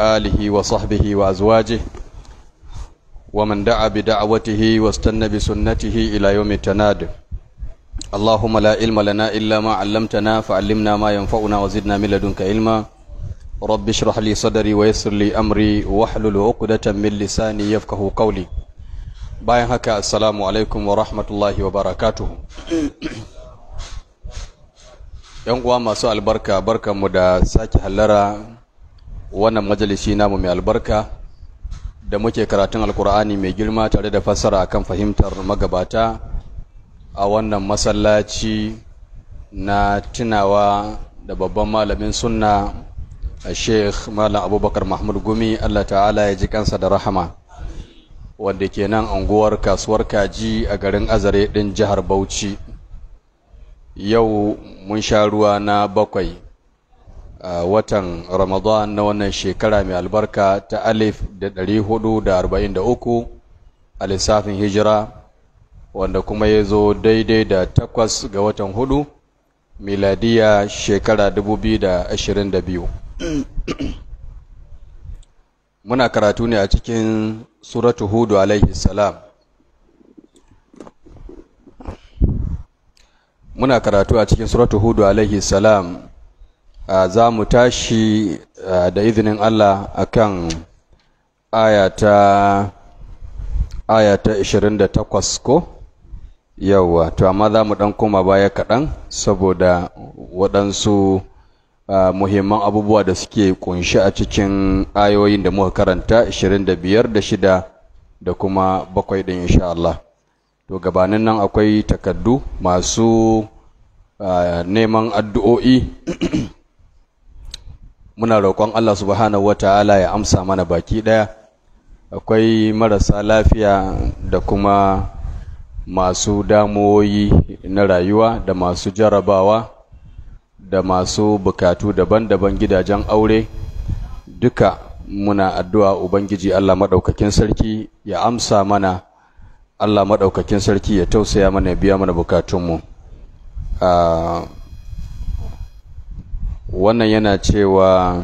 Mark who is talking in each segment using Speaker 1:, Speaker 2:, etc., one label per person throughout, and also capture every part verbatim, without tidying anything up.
Speaker 1: آله وصحبه وأزواجه ومن دعا بدعوته واستنى بسنته إلى يوم التناد. اللهم لا علم لنا إلا ما علمتنا فعلمنا ما ينفعنا وزدنا من لدنك علما. رب اشرح لي صدري ويسر لي أمري واحلل عقدة من لساني يفقه قولي. bayan haka assalamu alaikum wa rahmatullahi wa barakatuhu. yan uwa masu albarka, barkanmu da sake hallara wannan majalisi namu mai albarka da muke karatun alkur'ani mai girma tare da fassara akan fahimtar magabata a wannan masallaci na tunawa da babban malamin sunna Sheikh Malam Abubakar Mahmud Gumi, Allah ta'ala ya ji kansa da rahama, wanda ke nan anguwar kasuwar kaji a garin Azare ɗin jihar Bauchi. Yau mun sha ruwa na bakwai a watan Ramadan na wannan shekara mai albarka ta alif da ɗari hudu da arba'in da uku a lissafin hijira, wanda kuma ya zo daidai da takwas ga watan hudu miladiya shekara dubu biyu da ashirin da biyu. Muna karatu ne a cikin suratu Hudu alaihi salam. Muna karatu a cikin suratu Hudu alaihi salam. Za mu tashi da izinin Allah akan ayata ayata ishirin da takwas ko? Yawwa, to amma za mu dan koma baya kaɗan saboda waɗansu Uh, muhimman abubuwa da suke kunshi a cikin ayoyin da muka karanta ishirin da biyar da shida da kuma bakwai din insha Allah. To gabanin nan akwai takaddu masu uh, neman addu'o'i. Muna roƙon Allah subhanahu wataala ya amsa mana baki daya. Akwai marasa lafiya da kuma masu damuwoyi na rayuwa da masu jarabawa da masu bukatu daban-daban, gidajen aure, duka muna addu'a Ubangiji Allah maɗaukakin sarki ya amsa mana, Allah maɗaukakin sarki ya tausaya mana, ya biya mana bukatunmu. Uh, wannan yana cewa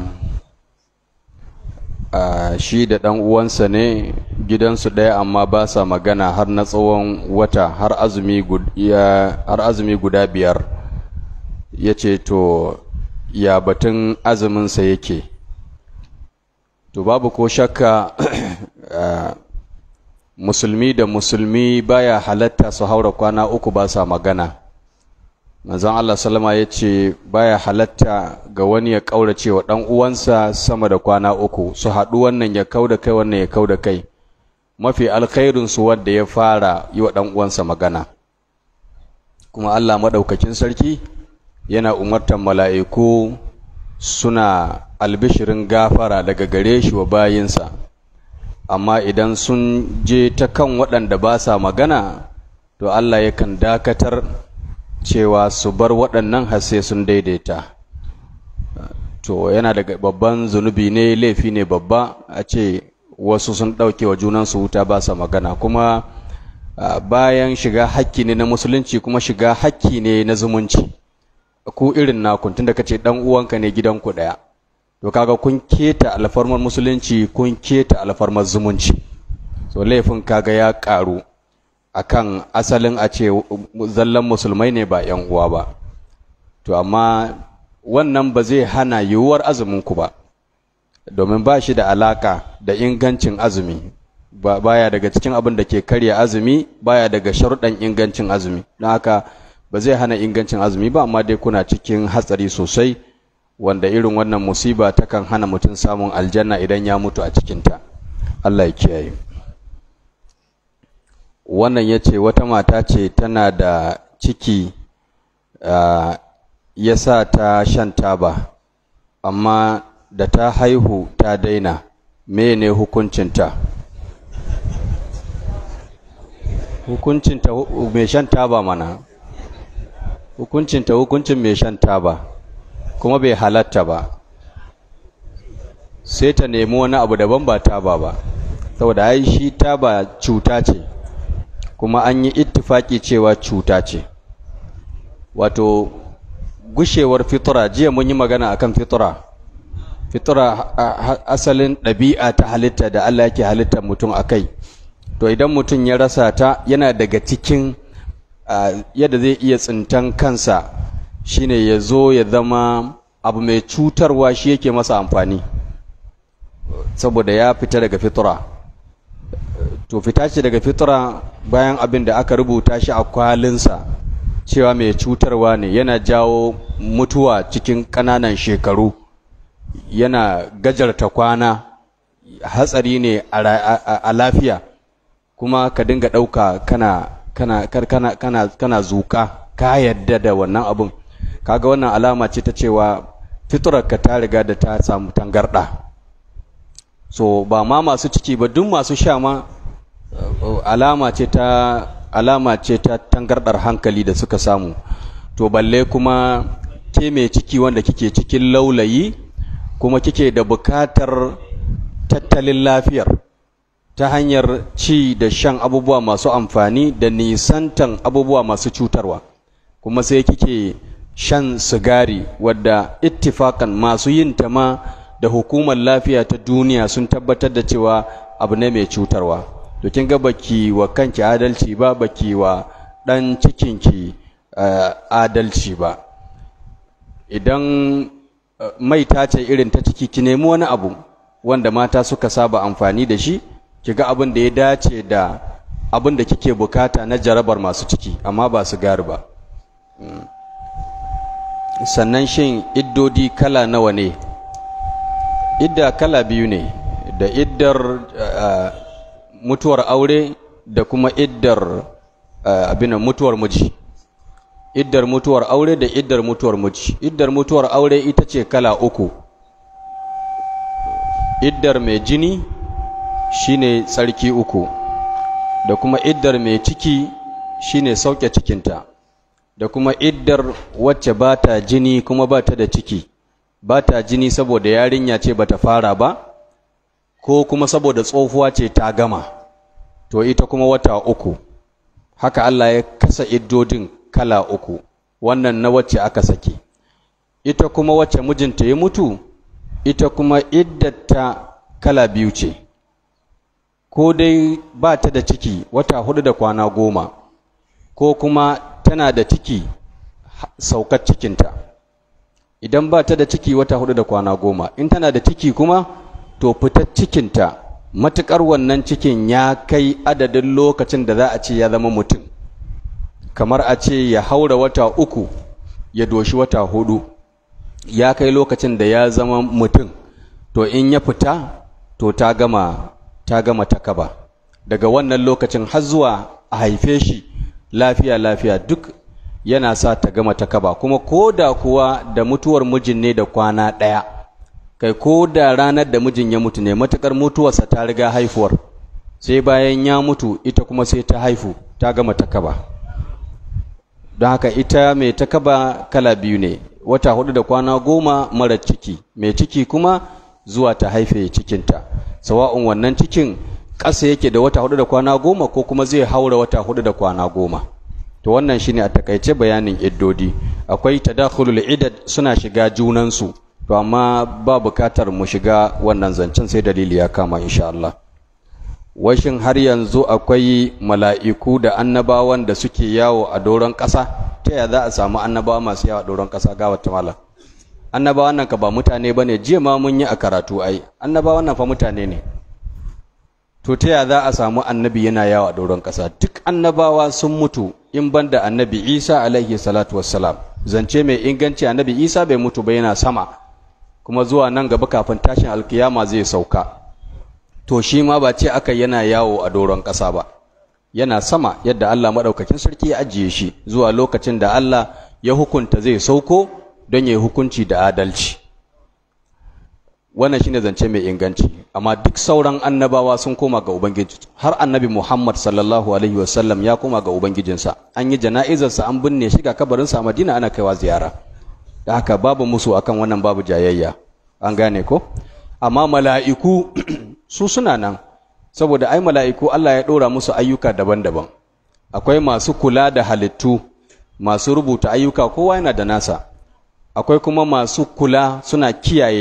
Speaker 1: uh, shi da ɗan uwansa ne, gidansu ɗaya amma ba sa magana har na tsawon wata, har azumi har azumi guda biyar. Ya ce to ya batun azuminsa yake. To babu ko shakka uh, musulmi da musulmi baya halatta su haura kwana uku ba sa magana. Manzon Allah sallama ya ce baya halatta ga wani ya kaurace wa ɗan uwansa sama da kwana uku, su haɗu wannan ya kauda kai wannan ya kauda kai. Mafi alkhairinsu wanda ya fara yi wa ɗan uwansa magana. Kuma Allah maɗaukakin sarki yana umartar mala'iku suna albishirin gafara daga gare shi wa bayinsa, amma idan sun je ta kan waɗanda ba sa magana, to Allah yakan dakatar cewa su bar waɗannan har sai sun daidaita. To yana daga babban zunubi ne, laifi ne babba a ce wasu sun ɗauke wa junansu wuta ba sa magana, kuma bayan shiga hakki ne na musulunci kuma shiga hakki ne na zumunci. Ku irin nakun tunda kace dan uwanka ne gidanku daya, to kaga kun keta alfarmar musulunci, kun keta alfarmar zumunci. So laifin kaga ya karu akan asalin a ce zallan musulmai ne ba yan uwa ba. To amma wannan ba zai hana yiwuwar azumin ku ba, domin ba shi da alaka da ingancin azumi. Ba baya daga cikin abin da ke karya azumi, baya daga sharuɗan ingancin azumi. Don haka ba zai hana ingancin azumi ba, amma dai kuna cikin hatsari sosai, wanda irin wannan musiba takan hana mutum samun aljanna idan ya mutu a cikinta. Allah ya kiyaye. Wannan ya ce wata mata ce tana da ciki, uh, ya sa ta shan taba, amma da ta haihu ta daina. Me ne hukuncinta? Hukuncinta mai shan taba mana. Hukuncinta hukuncin mai shan taba, kuma bai halatta ba. Sai ta nemi wani abu daban ba taba ba, saboda ai shi taba cuta ce, kuma an yi ittifaki cewa cuta ce. Wato gushewar fitra, jiya mun yi magana akan fitra, fitra asalin ɗabi'a ta halitta da Allah yake halittar mutum a kai. To idan mutum ya rasa ta, yana daga cikin yadda zai iya tsintan kansa shine ya zo ya zama abu mai cutarwa shi yake masa amfani, saboda ya fita daga fitra. To fita ce daga fitra bayan abin da aka rubuta shi a kwalinsa cewa mai cutarwa ne, yana jawo mutuwa cikin ƙananan shekaru, yana gajarta kwana, hatsari ne a lafiya, kuma ka dinga ɗauka kana kana kana kana kana zuka ka yadda da wannan abun. Kaga wannan alama ce ta cewa fitrarka ta riga da ta samu tangarɗa. So ba ma masu ciki ba, duk masu sha ma alama ce ta alama ce ta tangardar hankali da suka samu. To balle kuma ke mai ciki wanda kike cikin laulayi kuma kike da bukatar tattalin lafiyar ta hanyar ci da shan abubuwa masu amfani da nisantan abubuwa masu cutarwa, kuma sai kike shan sigari wadda ittifakan masu yin ta ma da hukumar lafiya ta duniya sun tabbatar da cewa abu ne mai cutarwa. To kin ga baki wa kanki adalci ba, baki wa dan cikinki uh, adalci ba. Idan uh, mai ta ce irin ta ciki, ki nemi wani abu wanda mata suka saba amfani da shi, ki ga abin da ya dace da abin da kike bukata na jarabar masu ciki, amma ba sigari ba. mm. Sannan shin iddodi kala nawa ne? Idda kala biyu ne, da iddar uh, mutuwar aure da kuma iddar uh, abin mutuwar miji. Iddar mutuwar aure da iddar mutuwar miji. Iddar mutuwar aure ita ce kala uku. Iddar mai jini shine tsarki uku, da kuma iddar mai ciki shine sauke cikinta, da kuma iddar wacce ba ta jini kuma ba ta da ciki. Ba ta jini saboda yarinya ce ba ta fara ba, ko kuma saboda tsofuwa ce ta gama, to ita kuma wata uku. Haka Allah ya kasa iddodin kala uku, wannan na wacce aka saki. Ita kuma wacce mijinta ya mutu, ita kuma iddata kala biyu ce, ko dai ba ta da ciki wata hudu da kwana goma, ko kuma tana da ciki saukar cikinta. Idan ba ta da ciki wata hudu da kwana goma, in tana da ciki kuma to fitar cikinta, matuƙar wannan cikin ya kai adadin lokacin da za a ce ya zama mutum, kamar a ce ya haura wata uku ya doshi wata hudu, ya kai lokacin da ya zama mutum, to in ya fita to ta gama ta gama takaba. Daga wannan lokacin har zuwa a haife shi lafiya lafiya duk yana sa ta gama takaba. Kuma ko da kuwa da mutuwar mijin ne da kwana ɗaya, kai ko da ranar da mijin ya mutu ne, matuƙar mutuwarsa ta riga haifuwar, sai bayan ya mutu ita kuma sai ta haifu, ta gama takaba. Don haka ita mai takaba kala biyu ne, wata hudu da kwana goma mara ciki, mai ciki kuma zuwa ta haife cikinta, sawa'un wannan cikin ƙasa yake da wata hudu da kwana goma ko kuma zai haura wata hudu da kwana goma. To wannan shine a takaice bayanin iddodi. Akwai tadakhulul idad, suna shiga junansu, to amma ba bukatar mu shiga wannan zancen sai dalili ya kama insha Allah. Washin har yanzu akwai mala'iku da annabawan da suke yawo a doron ƙasa? Ta yaya za a samu annabawa masu yawo a doron ƙasa ga wata mala? Annabawan nan ka ba mutane bane, jiya ma mun yi a karatu ai. Annabawan nan fa mutane ne. To ta yaya za a samu annabi yana yawo a doron ƙasa? Duk annabawa sun mutu in banda annabi Isa alaihi salatu wassalam. Zance mai inganci annabi Isa bai mutu ba, yana sama, kuma zuwa nan gaba kafin tashin alkiyama zai sauka. To shi ma ba ce aka yana yawo a doron ƙasa ba, yana sama yadda Allah maɗaukakin sarki ya ajiye shi zuwa lokacin da Allah ya hukunta zai sauko don ya yi hukunci da adalci. Wannan shine zance mai inganci. Amma duk sauran annabawa sun koma ga Ubangiji, har annabi Muhammad sallallahu alaihi wasallam ya koma ga Ubangijinsa. An yi jana'izarsa, an binne shi ga kabarinsa a Madina, ana kaiwa ziyara. Da haka babu musu akan wannan, babu jayayya. An gane ko? Amma mala'iku su suna nan, saboda ai mala'iku Allah ya ɗora musu ayyuka daban-daban. Akwai masu kula da halittu, masu rubuta ayyuka, kowa yana da nasa. Akwai kuma masu kula, suna kiyaye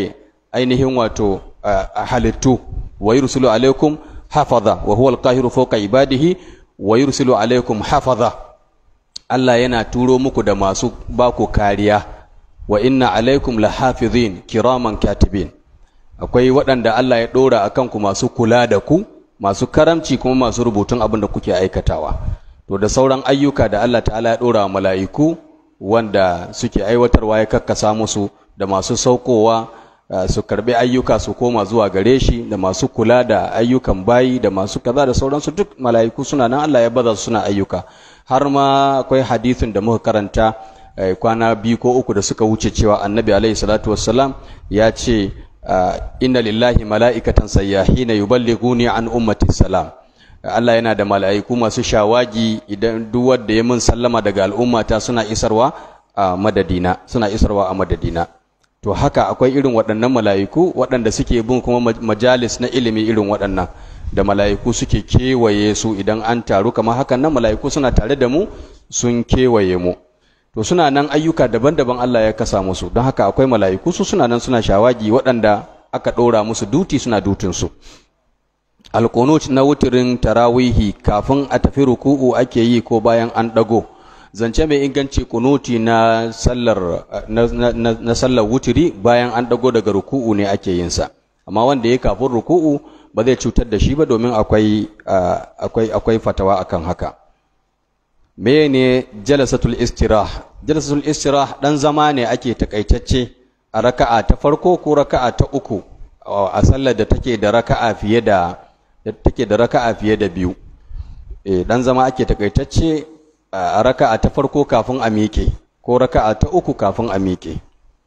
Speaker 1: ainihin wato halittu wa yursilu alaikum hafaza wa huwa alqahiru fawqa ibadihi wa yursilu alaikum hafaza. Allah yana turo muku da masu baku kariya, wa inna alaikum lahafizin kiraman katibin. Akwai waɗanda Allah ya ɗora a kanku masu kula da ku, masu karamci kuma masu rubutun abin da kuke aikatawa. To da sauran ayyuka da Allah ta'ala ya ɗora wa mala'iku wanda suke aiwatarwa ya kakkasa musu, da masu saukowa su karɓi ayyuka su koma zuwa gare shi, da masu kula da ayyukan bayi, da masu kaza da sauransu, duk mala'iku suna nan, Allah ya baza su suna ayyuka. Har ma akwai hadisin da muka karanta kwana biyu ko uku da suka wuce cewa annabi alaihi salatu wassalam ya ce inna lillahi mala'ikatan sayyahina yuballighuni an ummati salam. Allah yana da mala'iku masu shawagi, idan duk wanda ya mun sallama daga al'ummata suna isarwa a madadina, suna isarwa a madadina. To haka akwai irin waɗannan mala'iku waɗanda suke bin kuma majalis na ilimi irin waɗannan, da mala'iku suke kewaye su idan an taru kamar hakan nan, mala'iku suna tare da mu sun kewaye mu. To suna nan ayyuka daban-daban Allah ya kasa musu, don haka akwai mala'iku su suna nan suna shawagi waɗanda aka ɗora musu duti suna dutinsu. Alƙunut na wutirin tarawihi kafin a tafi ruku'u ake yi ko bayan an ɗago. Zance mai inganci kunuti na sallar na, na, na, na sallar wutiri bayan an ɗago daga ruku'u ne ake yin sa, amma wanda ya kafin ruku'u ba zai cutar da shi ba, domin akwai uh, akwai akwai fatawa akan haka. Mene jalasatul istirah? Jalasatul istirah dan zama ne ake takaitacce a raka'a ta farko ko raka'a ta uku a sallar da take da raka'a fiye da da take da raka'a fiye da biyu. Eh, dan zama ake takaitacce a raka'a ta farko kafin a miƙe ko raka'a ta uku kafin a miƙe.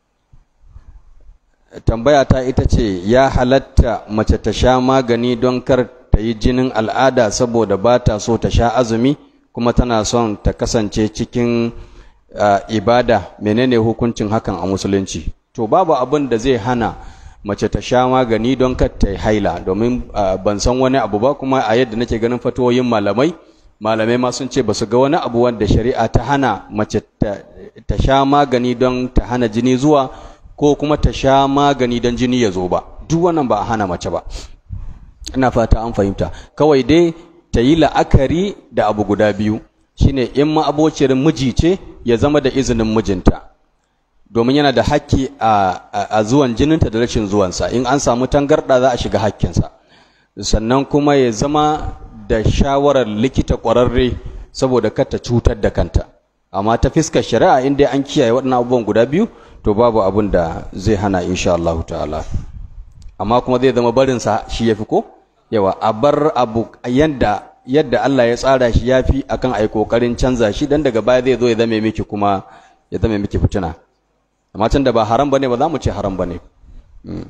Speaker 1: Tambaya ta ita ce, ya halatta mace ta sha magani don kar ta yi jinin al'ada saboda ba ta so ta sha azumi kuma tana son ta kasance cikin uh, ibada, menene hukuncin hakan a musulunci? To babu abin da zai hana mace ta sha magani don kar ta yi haila, domin uh, ban san wani abu ba, kuma a yadda nake ganin fatoyin malamai malamai ma sun ce ba su ga wani abu wanda shari'a ta hana mace ta, ta sha magani don ta hana jini zuwa, ko kuma ta sha magani don jini ya zo ba. Duk wannan ba a hana mace ba, ina fata an fahimta. Kawai dai ta yi la'akari da abu guda biyu, shine in ma abociyar miji ce ya zama da izinin mijinta, domin yana da haƙƙi a, a, a zuwan jininta da rashin zuwansa. In an samu tangarɗa za a shiga haƙƙinsa. Sannan kuma ya zama da shawarar likita ƙwararre saboda kar ta cutar da kanta. Amma ta fiskar shari'a in dai an kiyaye waɗannan abubuwan guda biyu, to babu abin da zai hana insha Allah ta'ala. Amma kuma zai zama barinsa shi yafi ko? Yawa, a bar abu yadda yadda Allah ya tsara shi yafi akan ai kokarin canza shi, dan daga baya zai zo ya zame miki kuma ya zame miki fitina. Amma tun da ba haram bane ba za mu ce haram bane. Hmm.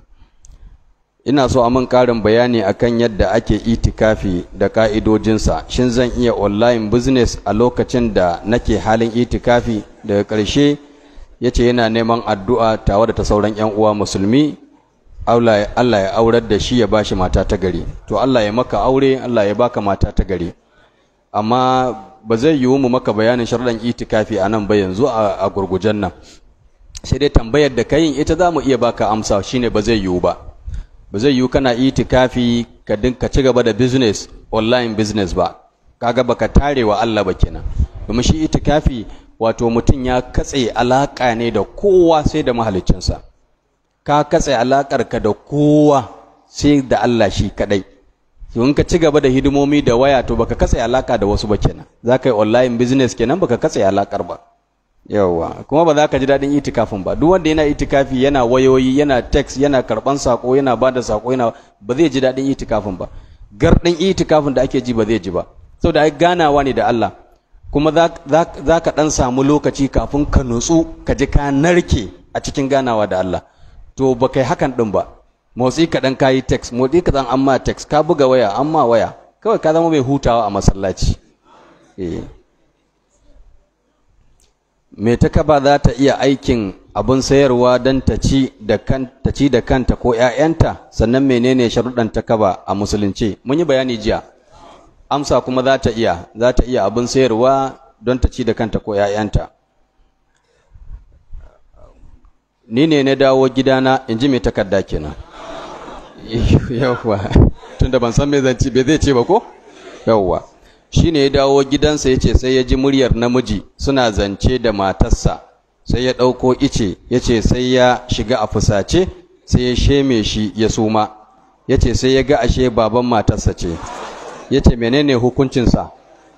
Speaker 1: Ina so a min ƙarin bayani akan yadda ake itikafi da ka'idojinsa. Shin zan iya online business a lokacin da nake halin itikafi? Daga ƙarshe yace yana neman addu'a tawa da ta sauran ƴan uwa musulmi, Allah ya aurar da shi ya bashi mata ta gari. To Allah ya maka aure, Allah ya baka mata ta gari. Amma ba zai yiwu mu maka bayanin sharuɗan itikafi a nan ba yanzu a gurgujen nan. Sai dai tambayar da kayin ita za mu iya baka amsa, shine ba zai yiwu ba. Ba zai yiwu kana itikafi ka dinka ci gaba da business, online business ba. Kaga baka tare wa Allah ba kenan. Domin shi itikafi wato mutum ya katse alaka ne da kowa sai da mahaliccinsa. Ka katse alaƙarka da kowa sai da Allah shi kadai. In ka ci gaba da hidimomi da waya, to baka katse alaka da wasu ba kenan. Za ka yi online business kenan, baka katse alakar ba. Yawwa, kuma ba za ka ji daɗin itikafin ba. Duk wanda yana itikafi yana wayoyi, yana text, yana karɓan sako, yana bada sako, yana ba zai ji daɗin itikafin ba. Garɗin itikafin da ake ji ba zai ji ba. Saboda ai ganawa ne da Allah. Kuma za ka ɗan samu lokaci kafin ka nutsu ka ji ka narke a cikin ganawa da Allah. To ba kai hakan ɗin ba. Motsi kaɗan ka yi text, motsi kaɗan an ma text, ka buga waya, an ma waya. Kawai ka zama mai hutawa a masallaci. Eh. Me ta kaba za ta iya aikin abin sayarwa don ta ci da kanta ko ‘ya'yanta, sannan menene sharuɗan ta kaba a musulunci? Mun yi bayani jiya. Amsa kuma za ta iya, za ta iya abin sayarwa don ta ci da kanta ko ‘ya'yanta. ni ne na dawo gidana in ji mai takarda kenan yawwa tunda ban san me zan ci bai zai ce ba ko yawwa shine ya dawo gidansa yace sai ya ji muryar namiji suna zance da matarsa sai ya dauko ice yace sai ya shiga a fusace sai ya sheme shi ya suma yace sai ya ga ashe baban matarsa ce yace menene hukuncin sa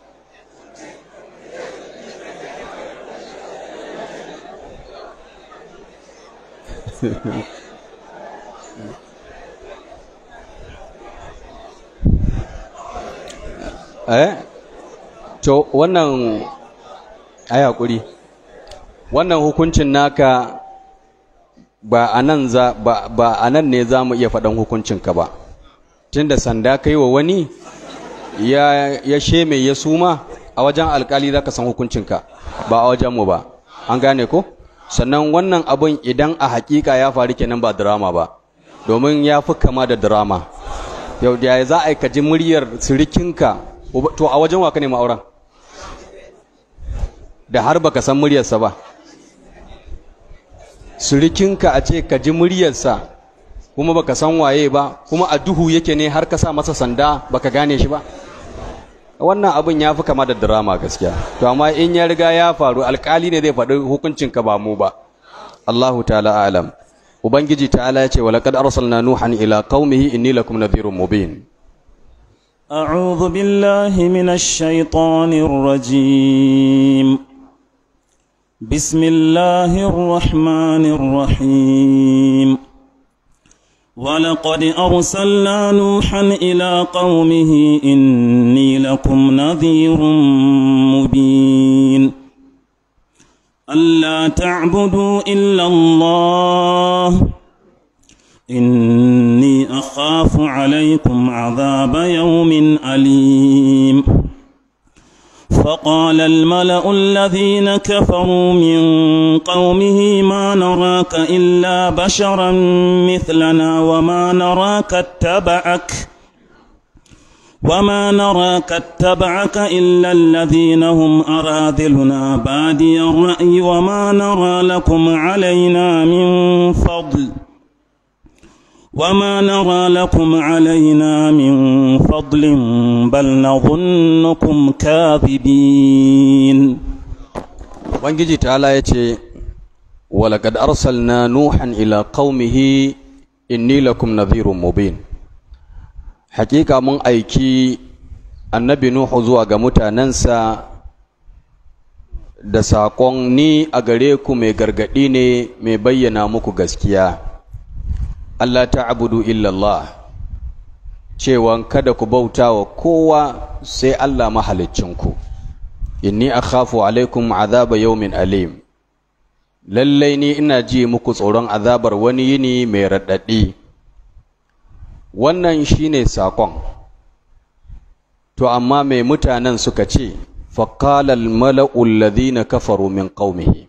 Speaker 1: eh to wannan ai hakuri wannan hukuncin naka ba anan za ba, ba anan ne zamu iya faɗan hukuncin ka ba tunda sanda kai wa wani ya ya sheme ya suma a wajen alkali zaka san hukuncin ka ba a wajen mu ba an gane ko sannan wannan abun idan a hakika ya faru kenan ba drama ba domin ya fi kama da drama yau da za a yi kaji muryar sirikinka to a wajen waka ne ma'auran da har baka san muryarsa ba surikinka a ce ka ji muryarsa kuma baka san waye ba kuma a duhu yake ne har ka sa masa sanda baka gane shi ba wannan abin ya fi kama da drama gaskiya to amma in ya riga ya faru alkali ne zai faɗi hukuncinka ba mu ba Allahu ta'ala alam ubangiji ta'ala ya ce wa laqad arsalna nuhan ila qaumihi inni lakum nadhirun mubin
Speaker 2: أعوذ بالله من الشيطان الرجيم بسم الله الرحمن الرحيم ولقد أرسلنا نوحا إلى قومه إني لكم نذير مبين ألا تعبدوا إلا الله إني أخاف عليكم عذاب يوم أليم فقال الملأ الذين كفروا من قومه ما نراك إلا بشرا مثلنا وما نراك اتبعك وما نراك اتبعك إلا الذين هم أراذلنا بادي الرأي وما نرى لكم علينا من فضل وما نرى لكم علينا من فضل بل نظنكم كاذبين
Speaker 1: وانجي تعالى يتي ولقد أرسلنا نوحا إلى قومه إني لكم نذير مبين حقيقة من أيكي النبي نوح زواج متاننسا da saƙon ni a gare ku mai gargaɗi ne mai bayyana muku gaskiya Allah ta'budu illallah cewan kada ku bauta wa kowa sai Allah mahaliccinku inni akhafu alaikum azaba yawmin alim lallai ni ina ji muku tsoron azabar wani yini mai raɗaɗi wannan shine sakon to amma mai mutanen suka ce faqala al mala'u alladhina kafaru min qaumihi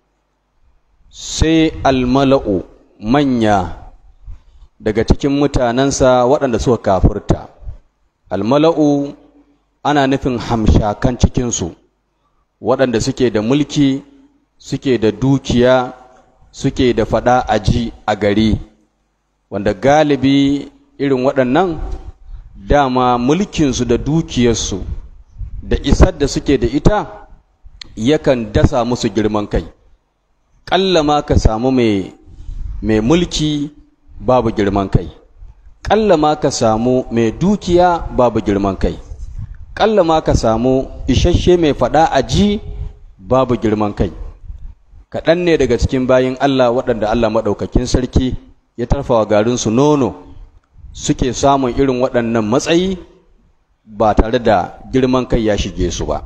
Speaker 1: sai al mala'u manya daga cikin mutanensa waɗanda suka kafirta almala'u ana nufin hamshakan cikinsu waɗanda suke da mulki suke da dukiya suke da faɗa aji a gari wanda galibi irin waɗannan dama mulkinsu da dukiyarsu da isar da suke da ita yakan dasa musu girman kai ƙalla ma ka samu mai mulki babu girman kai ƙalla ma ka samu mai dukiya babu girman kai ƙalla ma ka samu isasshe mai faɗa a ji babu girman kai kaɗan ne daga cikin bayin Allah waɗanda Allah maɗaukakin sarki ya tarfawa garinsu nono suke samun irin waɗannan matsayi ba tare da girman kai ya shige su ba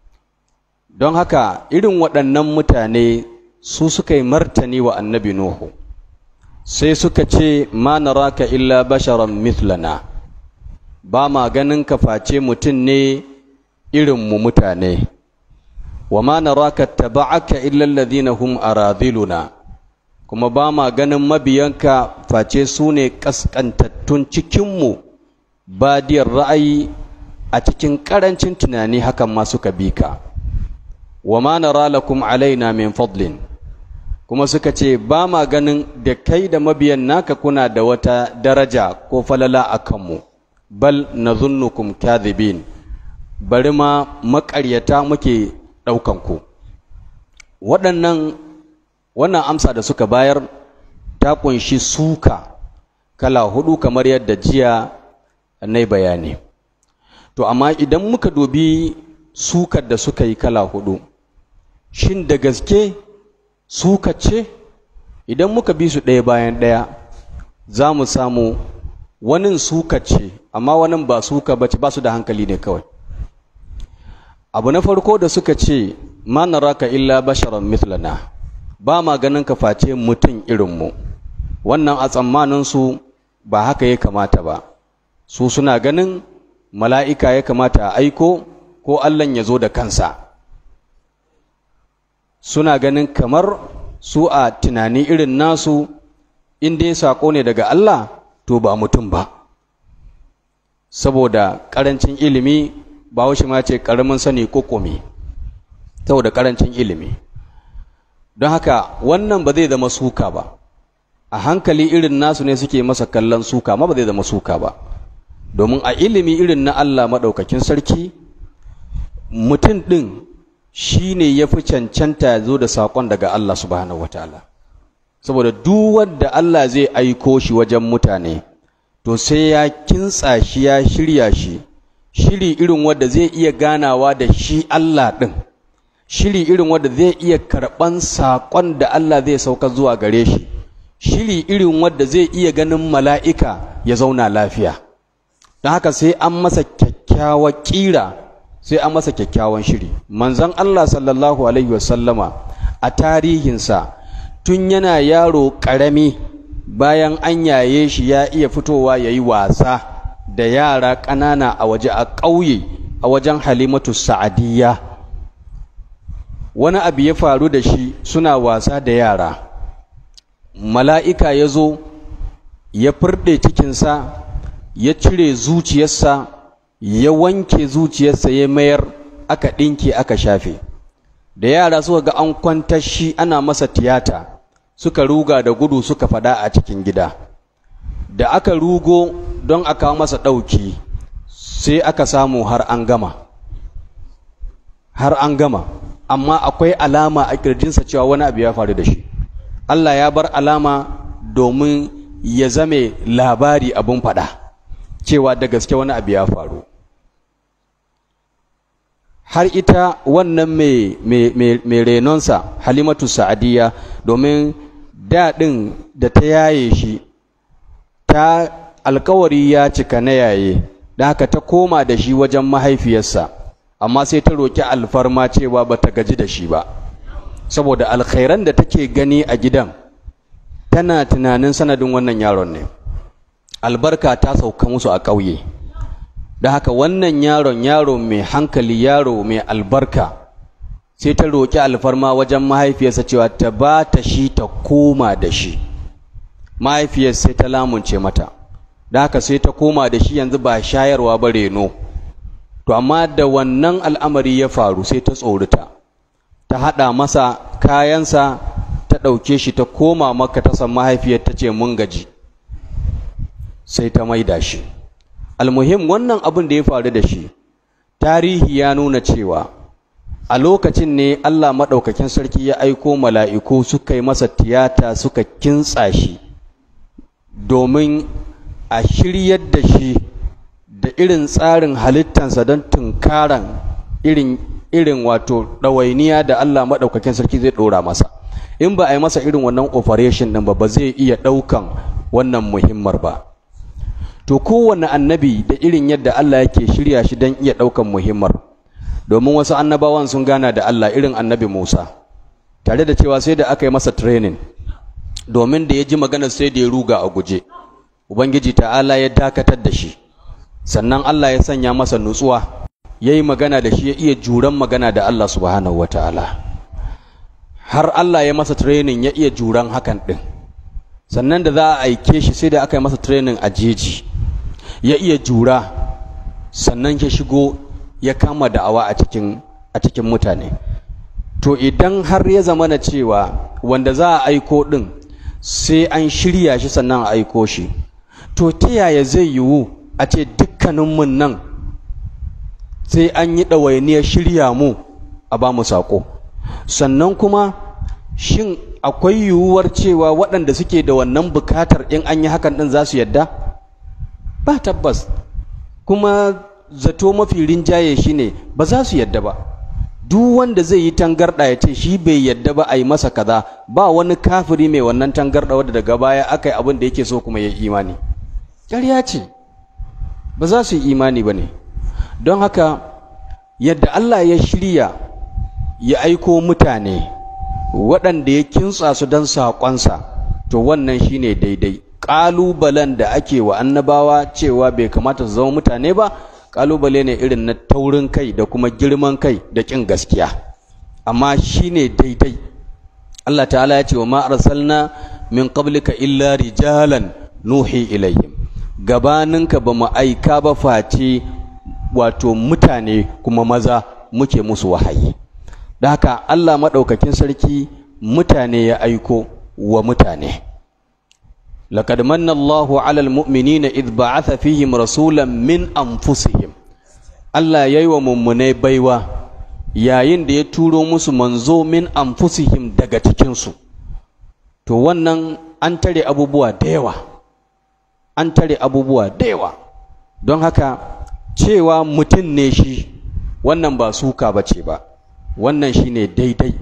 Speaker 1: don haka irin waɗannan mutane su suka yi martani wa annabi Nuhu sai suka ce ma naraka illa basharan mithlana ba ma ganin ka face mutum ne irin mu mutane wa ma naraka taba'aka illa alladhina hum aradhiluna kuma ba ma ganin mabiyanka face su ne kaskantattun cikin mu badiyar ra'ayi a cikin karancin tunani hakan ma suka bi ka wa ma nara lakum alaina min fadlin kuma suka ce ba ma ganin da kai da mabiyan naka kuna da wata daraja ko falala a kanmu, bal nazunnukum kadhibin, bari ma maƙaryata muke ɗaukan ku. Waɗannan wannan amsa da suka bayar ta ƙunshi suka kala hudu kamar yadda jiya na bayani. To amma idan muka dubi sukar da suka yi kala hudu, shin da gaske suka ce? Idan muka bi su ɗaya bayan ɗaya za mu samu wani suka ce, amma wani ba suka bace, ba su da hankali ne kawai. Abu na farko da suka ce, ma naraka illa basharan mithlana, ba ma ganin ka face mutum irinmu. Wannan a tsammaninsu ba haka ya kamata ba, su suna ganin mala'ika ya kamata a aiko ko Allah ya zo da kansa. Suna ganin kamar su a tunani irin nasu, in dai saƙo ne daga Allah to ba mutum ba, saboda ƙarancin ilimi. Bahaushe ma ce ƙaramin sani kokome, saboda ƙarancin ilimi. Don haka wannan ba zai zama suka ba, a hankali irin nasu ne suke masa kallon suka, ma ba zai zama suka ba, domin a ilimi irin na Allah maɗaukakin sarki, mutum ɗin shi ne ya fi cancanta ya zo da saƙon daga Allah subhanahu wa ta'ala. Saboda duk wanda Allah zai aiko shi wajen mutane, to sai ya kintsa shi, ya shirya shi, shiri irin wanda zai iya ganawa da shi Allah ɗin, shiri irin wanda zai iya karɓan saƙon da Allah zai sauka zuwa gare shi, shiri irin wanda zai iya ganin mala'ika ya zauna lafiya. Don haka sai an masa kyakkyawar ƙira, sai an masa kyakkyawan shiri. Manzon Allah sallallahu alaihi wasallama a tarihinsa tun yana yaro ƙarami, bayan an yaye shi ya iya fitowa ya yi wasa da yara ƙanana a waje a ƙauye a wajen Halimatu Sa'adiyya. Wani abu ya faru da shi, suna wasa da yara, mala'ika ya zo ya furɗe cikinsa, ya cire zuciyarsa, ya wanke zuciyarsa, ya mayar, aka ɗinke aka shafe. Da yara suka ga an kwantar shi ana masa tiyata, suka ruga da gudu suka fada a cikin gida. Da aka rugo don a kawo masa ɗauki, sai aka samu har an gama har an gama amma akwai alama a ƙirjinsa cewa wani abu ya faru da shi. Allah ya bar alama domin ya zame labari abun faɗa cewa da gaske wani abu ya faru. Har ita wannan mai renonsa Halimatu Sa'adiyya, domin daɗin da ta yaye shi ta alkawari ya cika na yaye, da haka ta koma da shi wajen mahaifiyarsa, amma sai ta roƙi alfarma cewa ba ta gaji da shi ba, saboda alkhairan da take gani a gidan tana tunanin sanadin wannan yaron ne. Albarka ta sauka musu a ƙauye, da haka wannan yaron yaro mai hankali, yaro mai albarka, sai ta roƙi alfarma wajen mahaifiyarsa cewa ta ba ta shi ta koma da shi. Mahaifiyar sai ta lamunce mata, da haka sai ta koma da shi, yanzu ba shayarwa ba, reno. To amma da wannan al'amari ya faru sai ta tsorita, ta haɗa masa kayansa, ta ɗauke shi ta koma Makka, ta san mahaifiyar ta ce mun gaji, sai ta maida shi. Almuhim wannan abin da ya faru da shi, tarihi ya nuna cewa a lokacin ne Allah maɗaukakin sarki ya aiko mala'iku suka yi masa tiyata, suka kintsa shi domin a shiryar da shi da irin tsarin halittansa don tunkaran irin irin wato ɗawainiya da Allah maɗaukakin sarki zai ɗora masa. In ba a yi masa irin wannan operation ɗin ba, ba zai iya ɗaukan wannan muhimmar ba. To kowane annabi da irin yadda Allah yake shirya shi don iya ɗaukan muhimmar, domin wasu annabawan sun gana da Allah, irin annabi Musa, tare da cewa sai da aka yi masa training, domin da ya ji maganar sai da ya ruga a guje. Ubangiji ta'ala ya dakatar da shi, sannan Allah ya sanya masa nutsuwa, ya yi magana da shi, ya iya juran magana da Allah subhanahu wa ta'ala, har Allah ya masa training ya iya juran hakan ɗin. Sannan da za a aike shi sai da aka yi masa training a jeji, ya iya jura, sannan ya shigo ya kama da'awa a cikin a cikin mutane. to idan har ya zama na cewa wanda za a aiko ɗin sai an shirya shi sannan a aiko shi, to ta yaya zai yiwu a ce dukkaninmu nan sai an yi ɗawainiyar shirya mu a ba mu saƙo? Sannan kuma shin akwai yiwuwar cewa waɗanda suke da wannan bukatar in an yi hakan ɗin za su yadda? Ba tabbas. Kuma zato mafi rinjaye shi ne ba za su yadda ba. Duk wanda zai yi tangarɗa ya ce shi bai yadda ba a yi masa kaza, ba wani kafiri mai wannan tangarɗa wadda daga baya aka yi abin da yake so kuma ya yi imani. Ƙarya ce, ba za su yi imani ba ne. Don haka yadda Allah ya shirya ya aiko mutane waɗanda ya kintsa su don saƙonsa, to wannan shine daidai. Ƙalubalen da ake wa annabawa cewa bai kamata su zama mutane ba, ƙalubale ne irin na taurin kai da kuma girman kai da ƙin gaskiya, amma shine daidai. Allah ta'ala ya ce wa ma arsalna min qablika illa rijalan nuhi ilaihim, gabaninka ba mu aika ba face wato mutane kuma maza muke musu wahayi. Da haka Allah maɗaukakin sarki mutane ya aiko wa mutane. laqad manna Allahu 'alal mu'minina idh ba'atha fihim rasulan min anfusihim. Allah yayi wa mummunai baiwa yayin da ya turo musu manzo min anfusihim daga cikin su. To wannan an tare abubuwa da yawa. An tare abubuwa da yawa. Don haka cewa mutum ne shi wannan ba suka bace ba. Wannan shine daidai.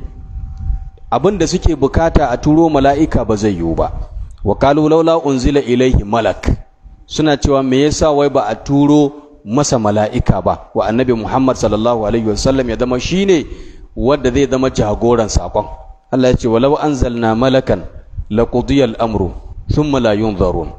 Speaker 1: Abin da suke bukata a turo mala'ika ba zai yiwu ba. Wa qalu laula unzila ilaihi malak, suna cewa me yasa wai ba a turo masa mala'ika ba wa annabi Muhammad sallallahu alaihi wasallam ya zama shine wanda zai zama jagoran sakon. Allah ya ce walau anzalna malakan laqudiya al-amru thumma la yunzarun.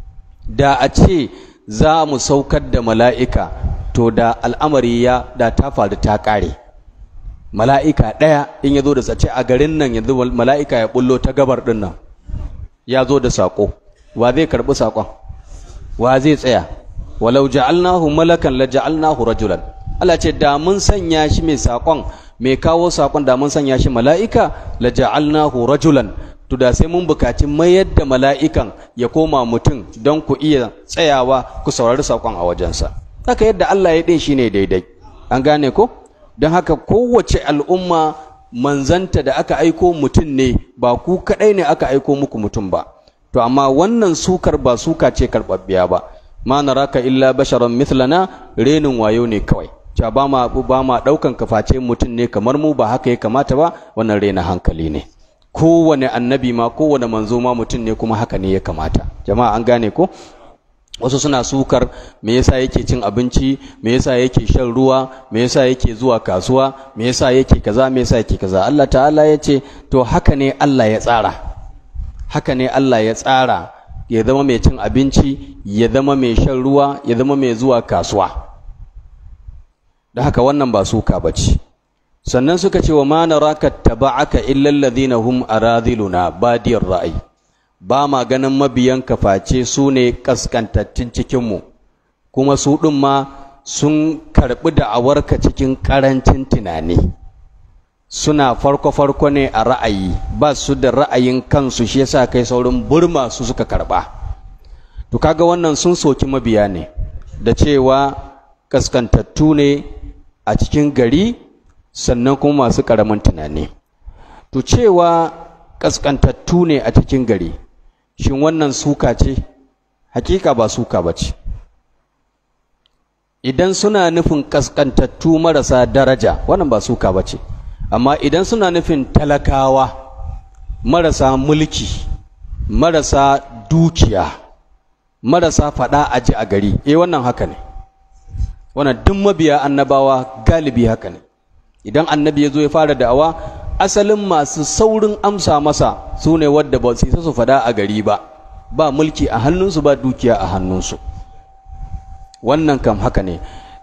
Speaker 1: Da a ce za mu saukar da mala'ika to da al'amari ya da ta faru ta kare. Mala'ika ɗaya in ya zo da sace a garin nan yanzu mala'ika ya bullo ta gabar ɗin nan ya zo da saƙo, wa zai karɓi saƙon? Wa zai tsaya? Walau ja'alnahu malakan la ja'alnahu rajulan. Allah ce da mun sanya shi mai saƙon, mai kawo saƙon da mun sanya shi mala'ika la ja'alnahu rajulan, to da sai mun bukaci mayar da mala'ikan ya koma mutum don ku iya tsayawa ku saurari saƙon a wajensa. Haka yadda Allah ya ɗin shi ne daidai. An gane ko? Don haka kowace al'umma manzanta da aka aiko mutum ne, ba ku kaɗai ne aka aiko muku mutum ba. To amma wannan sukar ba suka ce karɓaɓɓiya ba. Ma naraka illa basharan mithlana, renin wayo ne kawai. Cewa ba ma ba ma ɗaukan kaface mutum ne kamar mu, ba haka ya kamata ba, wannan rena hankali ne. Kowane annabi ma kowane manzo ma mutum ne kuma haka ne ya kamata. Jama'a an gane ko? Wasu suna sukar me yasa yake cin abinci, me yasa yake shan ruwa, me yasa yake zuwa kasuwa, me yasa yake kaza, me yasa yake kaza. Allah ta'ala ya ce to haka ne Allah ya tsara. Haka ne Allah ya tsara, ya zama mai cin abinci, ya zama mai shan ruwa, ya zama mai zuwa kasuwa. Da haka wannan ba suka bace. Sannan suka ce wa ma naraka taba'aka illa alladhina hum aradhiluna badiyar ra'ayi. Ba ma ganin mabiyan kaface su ne kaskantattun cikinmu, kuma su ɗin ma sun karɓi da'awarka cikin ƙarancin tunani. Suna farko-farko ne a ra'ayi, ba su da ra'ayin kansu, shi yasa kai saurin burma su suka karɓa. To kaga wannan sun soki mabiya ne da cewa kaskantattu ne a cikin gari, sannan kuma masu ƙaramin tunani. To cewa kaskantattu ne a cikin gari, shin wannan suka ce? Hakika ba suka ba ce. Idan suna nufin kaskantattu marasa daraja, wannan ba suka ba ce. Amma idan suna nufin talakawa marasa mulki, marasa dukiya, marasa fada aji a gari, eh wannan haka ne. Wannan duk mabiya annabawa galibi haka ne. Idan annabi ya zo ya fara da'awa, asalin masu saurin amsa masa su ne wadda ba su su fada a gari ba, ba mulki a hannunsu, ba dukiya a hannunsu. Wannan kam haka ne.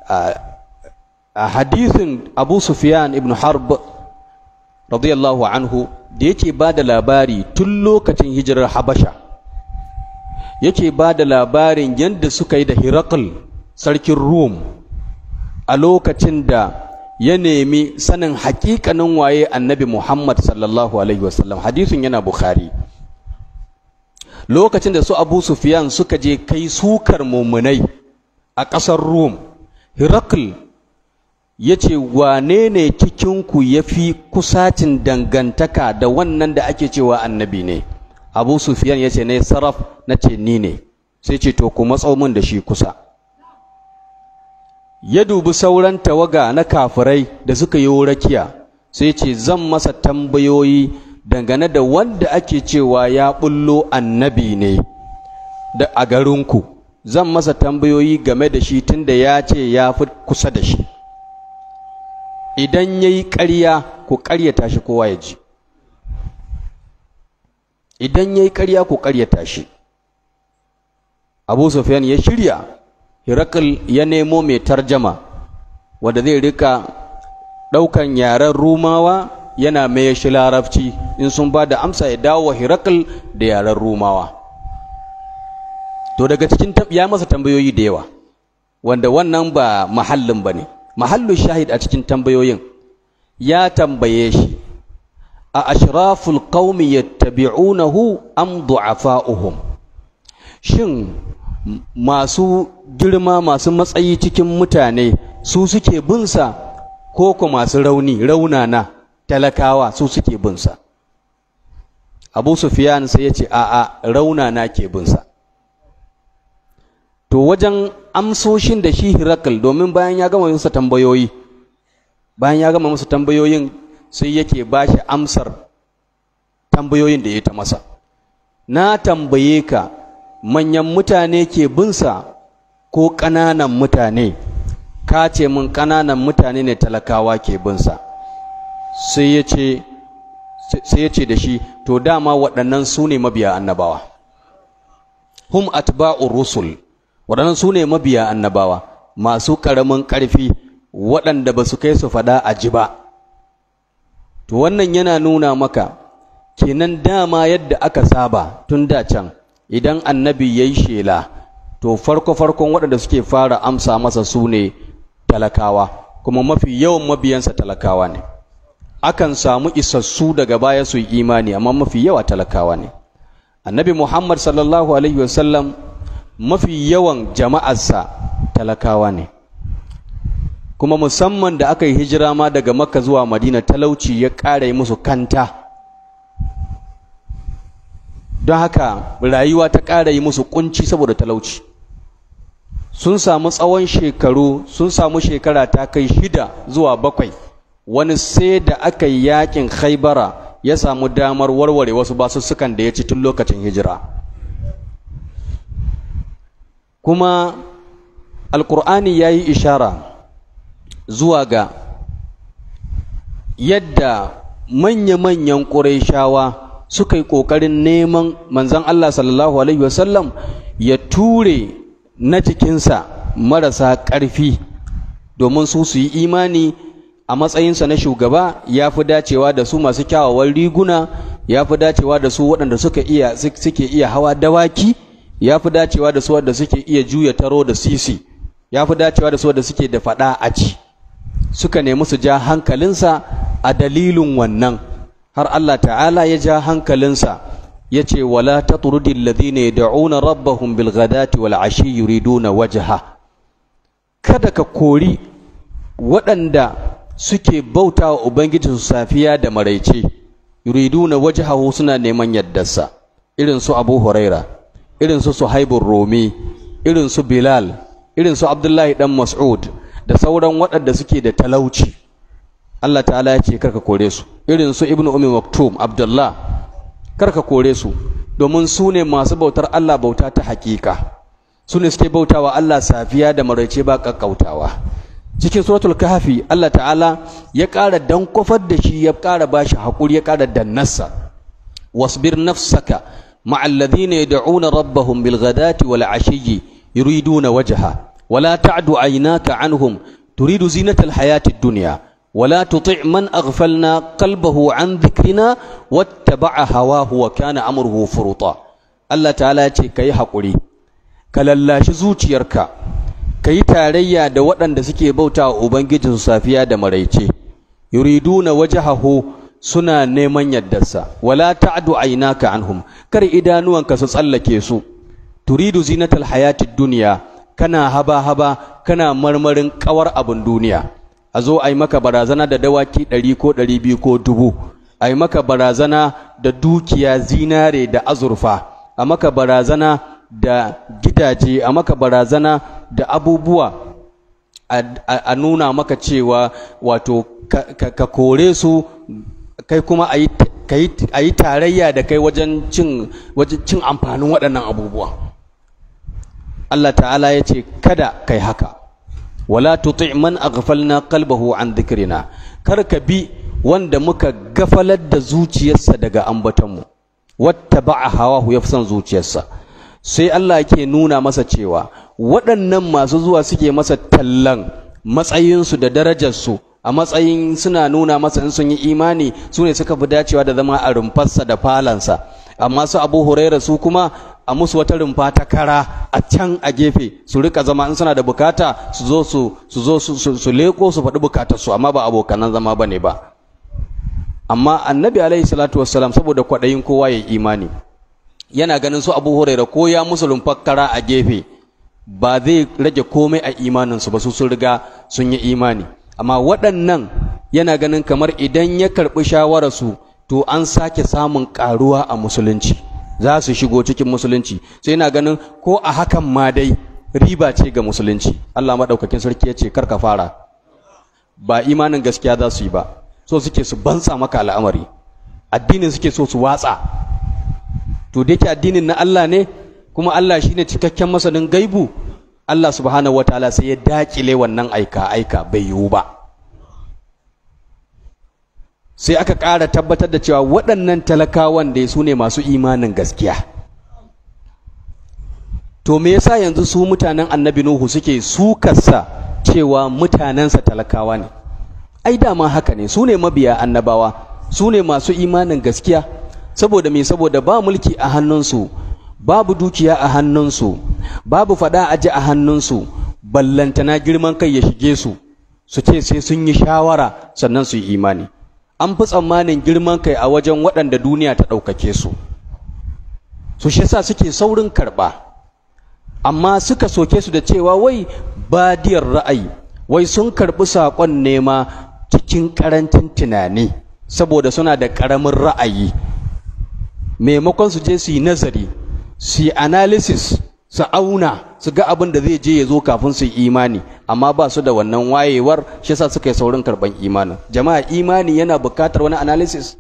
Speaker 1: A hadisin Abu Sufyan ibn Harb radiyallahu anhu da yake ba da labari tun lokacin hijirar Habasha, yake ba da labarin yadda suka yi da Hirakl sarkin Rum a lokacin da ya nemi sanin hakikanin waye annabi Muhammad sallallahu alaihi wasallam. Hadisin yana Bukhari. Lokacin da su Abu Sufyan suka je kai sukar mumunai a ƙasar Rum, Hirakl ya ce wane ne cikinku ya fi kusacin dangantaka da wannan da ake cewa annabi ne? Abu Sufyan ya ce ne saraf, na ce ni ne. Sai ce to ku matso min da shi kusa. Ya dubi sauran tawaga na kafirai da suka yi rakiya, sai ce zan masa tambayoyi dangane da wanda ake cewa ya bullo annabi ne da a garinku. Zan masa tambayoyi game da shi tunda ya ce ya fi kusa da shi. Idan ya yi ƙarya, ku ƙaryata shi kowa ya ji. Idan ya yi ƙarya, ku ƙaryata shi. Abu Sufyan ya shirya, Hirakl ya nemo mai tarjama wanda zai rika ɗaukan yaren Rumawa yana mai shi Larabci, in sun ba da amsa ya dawo wa Hirakl da yaren Rumawa. To daga cikin ya masa tambayoyi da yawa wanda wannan ba mahallin ba ne. Mahallu shahid a cikin tambayoyin, ya tambaye shi a ashraful qaumi yattabi'unahu am du'afa'uhum, shin masu girma masu matsayi cikin mutane su suke binsa ko ko masu rauni raunana talakawa su suke binsa? Abu Sufyan sai ya ce a'a, raunana ke binsa. To wajen amsoshin da shi Hirakl, domin bayan ya gama masa tambayoyi bayan ya gama masa tambayoyin sai yake bashi amsar tambayoyin da ya ta masa. Na tambaye ka, manyan mutane ke binsa ko ƙananan mutane? Ka ce min ƙananan mutane ne talakawa ke binsa. Sai ya ce sai ya ce da shi to dama waɗannan su ne mabiya annabawa, hum atba'ur rusul, waɗannan su ne mabiya annabawa masu ƙaramin ƙarfi waɗanda ba su kai su faɗa a ji ba. To wannan yana nuna maka kenan dama yadda aka saba tun da can, idan annabi ya yi shela to farko-farkon waɗanda suke fara amsa masa su ne talakawa, kuma mafi yawan mabiyansa talakawa ne. Akan samu isassu daga baya su yi imani, amma mafi yawa talakawa ne. Annabi Muhammad sallallahu alaihi wasallam mafi yawan jama'arsa talakawa ne, kuma musamman da aka yi hijira ma daga Makka zuwa Madina, talauci ya ƙara yi musu kanta, don haka rayuwa ta ƙara yi musu kunci saboda talauci. Sun samu tsawon shekaru, sun samu shekara ta kai shida zuwa bakwai, wani sai da aka yi yakin Khaibara ya samu damar warware wasu basussukan da ya ci tun lokacin hijira. Kuma Alƙur'ani ya yi ishara zuwa ga yadda manya-manyan ƙurayshawa suka yi ƙoƙarin neman manzon Allah sallallahu alaihi wasallam ya ture na jikinsa marasa ƙarfi domin su su yi imani a matsayinsa na shugaba. Ya fi dacewa da su masu kyawawan riguna, ya fi dacewa da su waɗanda suka iya suke iya hawa dawaki, ya fi dacewa da su waɗanda suke iya juya taro da sisi, ya fi dacewa da su waɗanda suke da faɗa a ci. Suka nemi su ja hankalinsa a dalilin wannan, har Allah ta'ala ya ja hankalinsa ya ce wala tatrudil ladhina yad'una rabbahum bil ghadati wal ashi yuriduna wajha. Kada ka kori waɗanda suke bautawa ubangijinsu safiya da maraice, yuriduna wajhahu, suna neman yaddarsa, irin su Abu Huraira, irin su Suhaibur Rumi, irin su Bilal, irin su Abdullahi dan Mas'ud da sauran waɗanda suke da talauci. Allah ta'ala ya ce karka kore su, irin su Ibn Ummi Maktum Abdullah, karka kore su, domin su ne masu bautar Allah bauta ta hakika, su ne suke bautawa Allah safiya da maraice ba kakkautawa. Cikin suratul kahfi Allah ta'ala ya ƙara dankofar da shi, ya ƙara bashi haƙuri, ya ƙara dannasa. Wasbir nafsaka ma'al ladhina yad'una rabbahum bil ghadati wal 'ashiyyi yuriduna wajha wala ta'du 'aynaka 'anhum turidu zinatal hayatid dunya wala tuti' man aghfalna qalbahu 'an dhikrina wattaba'a hawahu wa kana amruhu furuta. Allah ta'ala ya ce kai haƙuri, ka lallashi zuciyarka kai tarayya da waɗanda suke bauta wa ubangijinsu safiya da maraice yuriduna wajhahu suna neman yaddarsa wala ta'du aynaka anhum kar idanuwanka su tsallake su turidu zinatal hayatid dunya kana haba haba kana marmarin kawar abun duniya a zo ai maka barazana da dawaki ɗari ko ɗari biyu ko dubu ai maka barazana da dukiya zinare da azurfa a maka barazana da gidaje a maka barazana da abubuwa a nuna maka cewa wato ka kore su kai kuma a yi tarayya da kai wajen cin amfanin waɗannan abubuwa. Allah ta'ala ya ce kada kai haka wala tuti' man aghfalna qalbahu an dhikrina kar ka bi wanda muka gafalar da zuciyarsa daga ambatonmu wattaba'a hawahu ya fi son zuciyarsa. Sai Allah yake nuna masa cewa waɗannan masu zuwa suke masa tallan matsayinsu da darajarsu a matsayin suna nuna masa in sun yi imani su ne suka fi dacewa da zama a rumfarsa da falansa, amma su Abu Huraira su kuma a musu wata rumfa ta kara a can a gefe su rika zama in suna da bukata su zo su su zo su su leko su faɗi bukatarsu, amma ba abokanan zama bane ba. Amma Annabi alaihi salatu wassalam saboda kwaɗayin kowa ya imani yana ganin su Abu Huraira ko ya musu rumfar kara a gefe ba zai rage komai a imaninsu ba, su sun riga sun yi imani. Amma waɗannan yana ganin kamar idan ya karɓi shawararsu to an sake samun ƙaruwa a musulunci, za su shigo cikin musulunci, sai yana ganin ko a hakan ma dai riba ce ga musulunci. Allah maɗaukakin sarki ya ce kar ka fara, ba imanin gaskiya za su yi ba, so suke su bantsa maka al'amari, addinin suke so su watsa. To da yake addinin na Allah ne kuma Allah shine cikakken masanin gaibu, Allah subhanahu wataala sai ya dakile wannan aika aika bai yiwu ba. Sai aka ƙara tabbatar da cewa waɗannan talakawan da su ne masu imanin gaskiya. To me yasa yanzu su mutanen Annabi Nuhu suke sukarsa cewa mutanensa talakawa ne? Ai dama haka ne, su ne mabiya annabawa, su ne masu imanin gaskiya. Saboda me? Saboda ba mulki a hannunsu, babu dukiya a hannunsu, babu fada aji a hannunsu, ballantana girman kai ya shige su su ce sai sun yi shawara sannan su yi imani. An fi tsammanin girman kai a wajen waɗanda duniya ta ɗaukake su, su shi yasa suke saurin karɓa. Amma suka soke su da cewa wai badiyar ra'ayi, wai sun karɓi saƙon nema cikin ƙarancin tunani saboda suna da ƙaramin ra'ayi. Maimakon su je su yi nazari, su yi analysis, su auna, su ga abin da zai je ya zo kafin su yi imani, amma ba su da wannan wayewar, shi yasa suka yi saurin karban imanin. Jama'a, imani yana buƙatar wani analysis?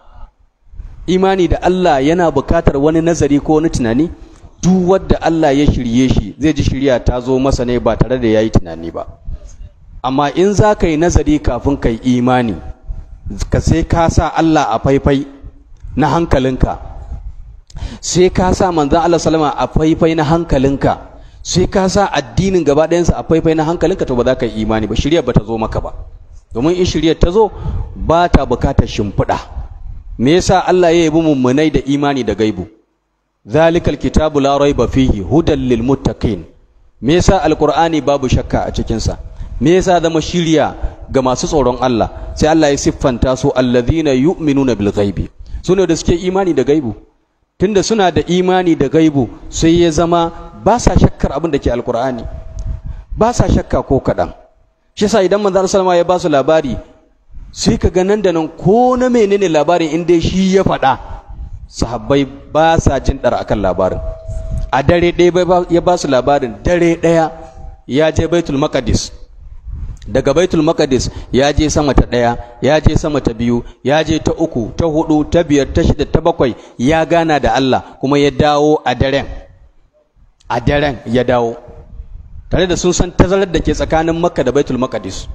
Speaker 1: Imani da Allah yana buƙatar wani nazari ko wani tunani? Duk wanda Allah ya shirye shi zai ji shirya ta zo masa ne ba tare da yayi tunani ba. Amma in za ka yi nazari kafin ka yi imani, ka sai ka sa Allah a faifai na hankalinka, sai ka sa manzan Allah salama a faifai na hankalinka, sai ka sa addinin gaba ɗayansa a faifai na hankalinka, to ba za ka yi imani ba, shirya ba ta zo maka ba. Domin in shirya ta zo ba ta bukatar shimfiɗa. Me yasa Allah ya yabi mummunai da imani da gaibu? Zalikal kitabu la raiba fihi hudan lil muttaqin. Me yasa alqur'ani babu shakka a cikin sa? Me yasa zama shirya ga masu tsoron Allah? Sai Allah ya siffanta su alladhina yu'minuna bil ghaibi, sune da suke imani da gaibu. Tunda suna da imani da gaibu sai ya zama ba sa shakkar abin da ke alkur'ani, ba sa shakka ko kaɗan. Shi yasa idan manzon sallama ya ba su labari sai ka ga nan da nan ko na menene labarin in dai shi ya faɗa, sahabbai ba sa jin ɗar akan labarin. A dare ɗaya ya ba su labarin, dare ɗaya ya je Baitul Maqdis, daga Baitul Maqdis ya je sama ta ɗaya, ya je sama ta biyu, ya je ta uku, ta hudu, ta biyar, ta shida, ta bakwai, ya gana da Allah kuma ya dawo a daren. A daren ya dawo. Tare da sun san tazarar da ke tsakanin Makka da Baitul Maqdis.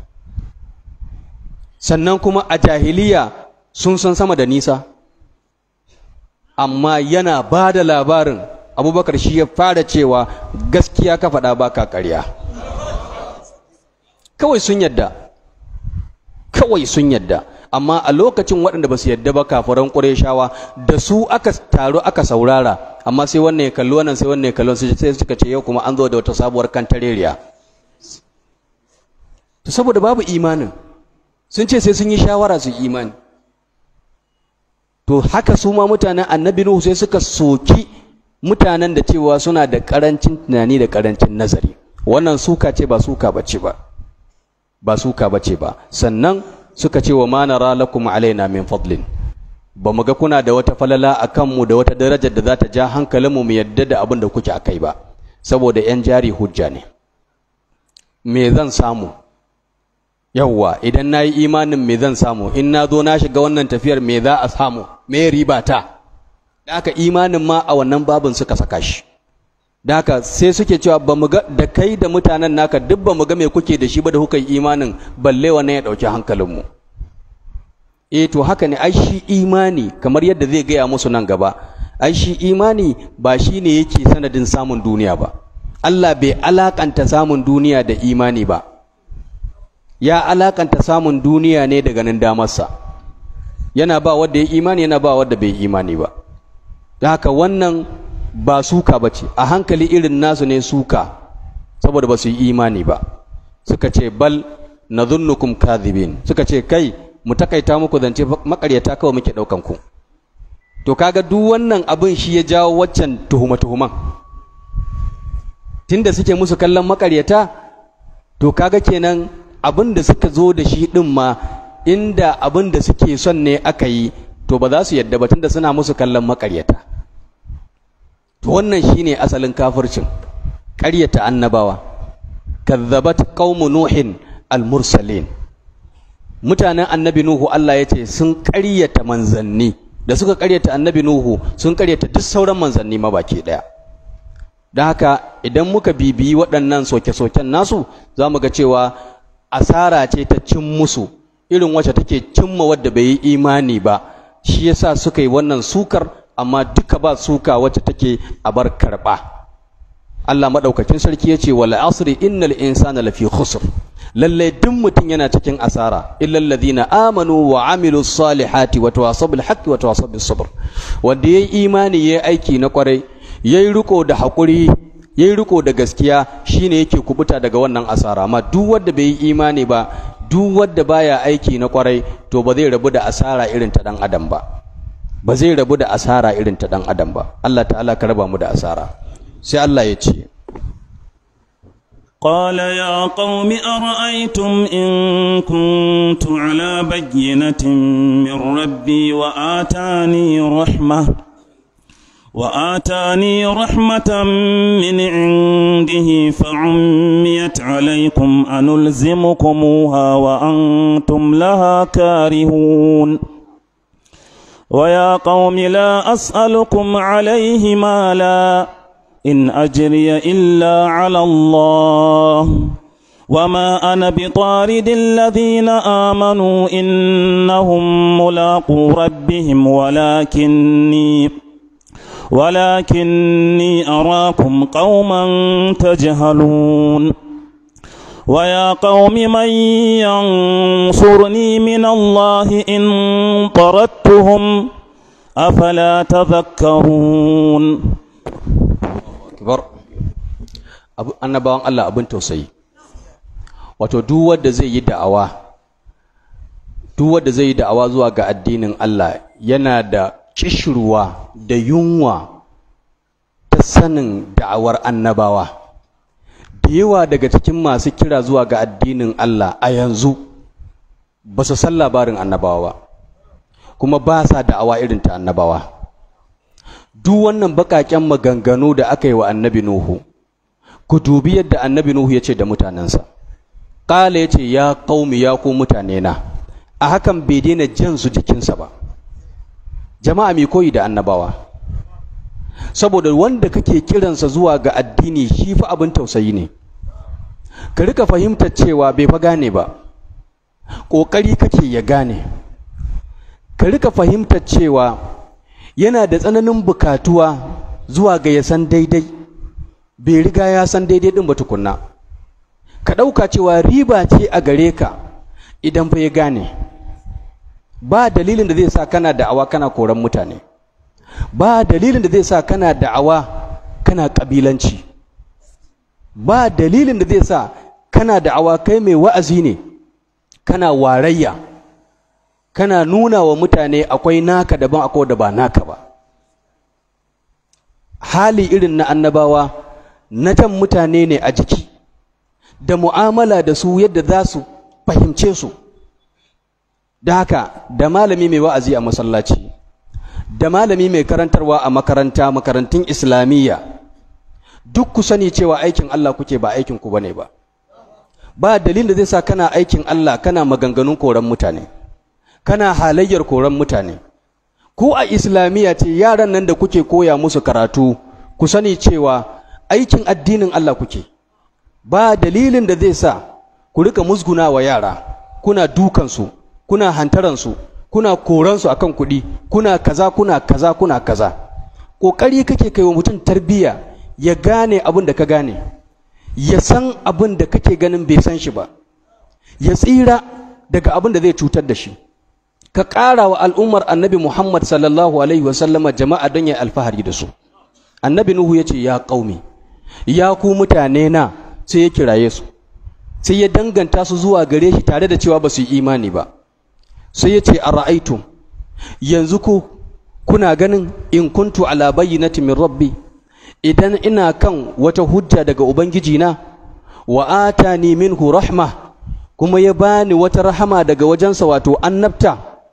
Speaker 1: Sannan kuma a jahiliya sun san sama da nisa. Amma yana ba da labarin, Abubakar shi ya fara cewa gaskiya ka faɗa ba ka ƙarya. Kawai sun yadda, kawai sun yadda, amma a lokacin waɗanda ba su yadda ba kafiran Qurayshawa da su aka taru aka saurara, amma sai wannan ya kalli wannan sai wannan ya kalli sai suka ce yau kuma an zo da wata sabuwar kantareriya. to saboda babu imanin sun ce sai sun yi shawara su imani. To haka su ma mutanen annabi Nuhu sai suka soki mutanen da cewa suna da karancin tunani da karancin nazari. Wannan suka ce ba suka bace ba ba suka bace ba sannan suka ce wa ma nara lakum alaina min fadlin, ba mu ga kuna da wata falala akan mu da wata darajar da za ta ja hankalin mu mu yadda da abin da kuke akai ba, saboda yan jari hujja ne. Me zan samu? Yawwa, idan na yi imanin me zan samu, in na zo na shiga wannan tafiyar me za a samu, me riba ta. Da haka imanin ma a wannan babin suka saka shi. Da haka sai suke cewa ba mu ga da kai da mutanen naka duk ba mu ga me kuke da shi ba da kuka yi imanin, balle wannan ya dauki hankalinmu. Eh to haka ne, ai shi imani kamar yadda zai gaya musu nan gaba, ai shi imani ba shi ne yake sanadin samun duniya ba. Allah bai alakanta samun duniya da imani ba, ya alakanta samun duniya ne da ganin damarsa. Yana ba wanda ya imani, yana ba wanda bai imani ba. Da haka wannan ba suka bace, a hankali irin nasu ne suka, saboda ba su yi imani ba. Suka ce bal nadhunnukum kadhibin, suka ce kai mu takaita muku zance makaryata kawai muke daukan ku. To kaga duk wannan abin shi ya jawo waccan tuhuma tuhuman. Tunda suke musu kallon makaryata, to kaga kenan abin da suka zo da shi din ma inda abin da suke son ne aka yi, to ba za su yadda ba tunda suna musu kallon makaryata. To wannan shine asalin kafircin, ƙaryata annabawa. Kazzabat qaumu nuhin al-mursalin, mutanen annabi Nuhu Allah ya ce sun ƙaryata manzanni. Da suka ƙaryata annabi Nuhu sun ƙaryata duk sauran manzanni ma baki ɗaya. Don haka idan muka bibiyi waɗannan soke-soken nasu, za mu ga cewa asara ce ta cin musu irin wacce take cimma wadda bai yi imani ba. Shi yasa suka yi wannan sukar, amma duka ba suka wacce take a bar karɓa. Allah maɗaukakin sarki ya ce wal asri innal insana lafi khusr, lalle duk mutum yana cikin asara illal ladina amanu wa amilus salihati wa tawasaw bil haqqi wa tawasaw bis sabr. Wanda yayi imani yayi aiki na kwarai, yayi riko da hakuri, yayi riko da gaskiya, shine yake kubuta daga wannan asara. Amma duk wanda bai yi imani ba, duk wanda baya aiki na kwarai, to ba zai rabu da asara irin ta dan adam ba ba zai rabu da asara irin ta dan adam ba. Allah ta'ala ka raba mu da asara. Sai Allah ya ce
Speaker 2: قال يا قوم أرأيتم إن كنت على بينة من ربي وآتاني رحمة وآتاني رحمة من عنده فعميت عليكم أنلزمكموها وأنتم لها كارهون ويا قوم لا أسألكم عليه مالا إن أجري إلا على الله وما أنا بطارد الذين آمنوا إنهم ملاقو ربهم ولكني ولكني أراكم قوما تجهلون ويا قوم من ينصرني من الله إن طردتهم أفلا تذكرون.
Speaker 1: Annabawan Allah abin tausayi. Wato duk wanda zai yi da'awa duk wanda zai yi da'awa zuwa ga addinin Allah yana da kishirwa da yunwa ta sanin da'awar annabawa. Da yawa daga cikin masu kira zuwa ga addinin Allah a yanzu ba su san labarin annabawa ba, kuma ba sa da'awa irin ta annabawa. Duk wannan bakaken maganganu da aka yi wa annabi Nuhu, ku dubi yadda annabi Nuhu ya ce da mutanensa. Ƙala ya ce ya qaumi, ya ku mutane na. A hakan bai daina jan su jikinsa ba. Jama'a mai koyi da annabawa, saboda wanda kake kiransa zuwa ga addini shi fa abin tausayi ne. Ka rika fahimtar cewa bai fa gane ba, ƙoƙari kake ya gane. Ka rika fahimtar cewa yana da tsananin bukatuwa zuwa ga ya san daidai, bai riga ya san daidai din ba tukunna. Ka ɗauka cewa riba ce a gare ka idan fa ya gane. Ba dalilin da zai sa kana da'awa kana koran mutane, ba dalilin da zai sa kana da'awa kana ƙabilanci, ba dalilin da zai sa kana da'awa kai mai wa'azi ne, kana warayya, kana nuna wa mutane akwai naka daban akwai da ba naka ba. Hali irin na annabawa na jan mutane ne a jiki da mu'amala da su yadda za su fahimce su. Da haka da malami mai wa'azi a masallaci, da malami mai karantarwa a makaranta, makarantun islamiyya, duk ku sani cewa aikin Allah kuke ba aikin ku bane ba. Ba dalilin da zai sa kana aikin Allah kana maganganun koran mutane, kana halayyar koran mutane. Ku a islamiyya ce yaran nan da kuke koya musu karatu, ku sani cewa aikin addinin Allah kuke. Ba dalilin da zai sa ku rika musguna wa yara, kuna dukansu, kuna hantaransu, kuna koransu akan kuɗi, kuna kaza kuna kaza kuna kaza. Ƙoƙari kake kai wa mutum tarbiyya ya gane abin da ka gane, ya san abin da kake ganin bai san shi ba, ya tsira daga abin da zai cutar da shi. Ka ƙara wa al'ummar annabi Muhammad sallallahu alaihi wasallama jama'a don ya alfahari da su. Annabi Nuhu ya ce, ya ƙaumi, ya ku mutane na, sai ya kiraye su, sai ya danganta su zuwa gare shi tare da cewa ba su yi imani ba. Sai ya ce, a ra'aitu, yanzu ku kuna ganin in kuntu ala bayyinati min rabbi, idan ina kan wata hujja daga ubangijina, wa atani minhu rahma, kuma ya bani wata rahama daga wajensa, wato annabta.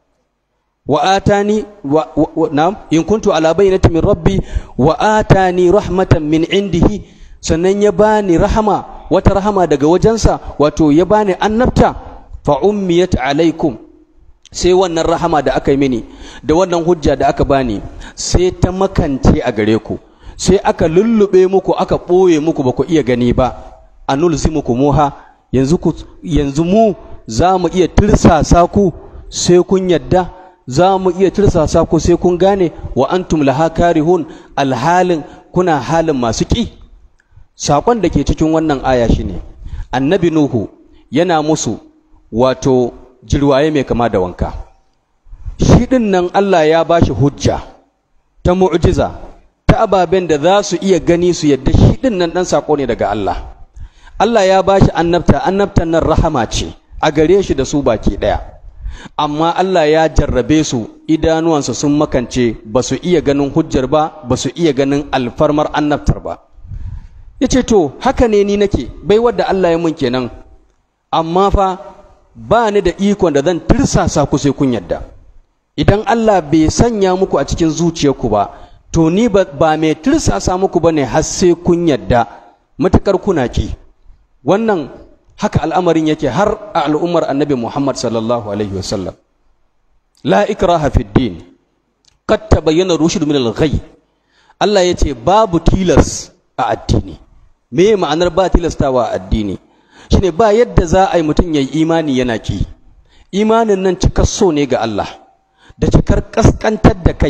Speaker 1: wa atani wa, wa, wa na'am in kuntu ala bayyinati min rabbi wa atani rahmatan min indihi, sannan ya bani rahama, wata rahama daga wajensa, wato ya bani annabta. Fa ummiyat alaikum, sai wannan rahama da aka yi mini da wannan hujja da aka bani sai ta makance a gare ku, sai aka lullube muku, aka ɓoye muku, ba ku iya gani ba. Anulzimuku muha, yanzu ku yanzu mu za mu iya tirsasa ku sai kun yadda, za mu iya tirsasa ku sai kun gane. Wa antum laha karihun, alhalin kuna halin masu ƙi. Saƙon da ke cikin wannan aya shine annabi Nuhu yana musu wato jirwaye mai kama da wanka. Shi ɗin nan Allah ya ba shi hujja ta mu'jiza, ta ababen da za su iya gani su yadda shi ɗin nan ɗan saƙo ne daga Allah. Allah ya ba shi annabta, annabtan nan rahama ce a gare shi da su baki ɗaya. Amma Allah ya jarrabe su, idanuwansu sun makance, ba su iya ganin hujjar ba, ba su iya ganin alfarmar annabtar ba. Ya ce, to haka ne ni nake, bai wadda Allah ya mun kenan, amma fa ba ni da ikon da zan tirsasa ku sai kun yadda. Idan Allah bai sanya muku a cikin zuciyarku ba, to ni ba, ba mai tirsasa muku ba ne har sai kun yadda, matuƙar kuna ki. Wannan haka al'amarin yake har a al'ummar annabi Muhammad sallallahu alaihi wasallam. La ikraha fid din, qad tabayyana rushd min al-ghay. Allah yace babu tilas a addini. Me ma'anar ba tilastawa a addini? Shine ba yadda za a yi mutum yayi imani yana ki. Imanin nan cikar so ne ga Allah, da cikar kaskantar da kai,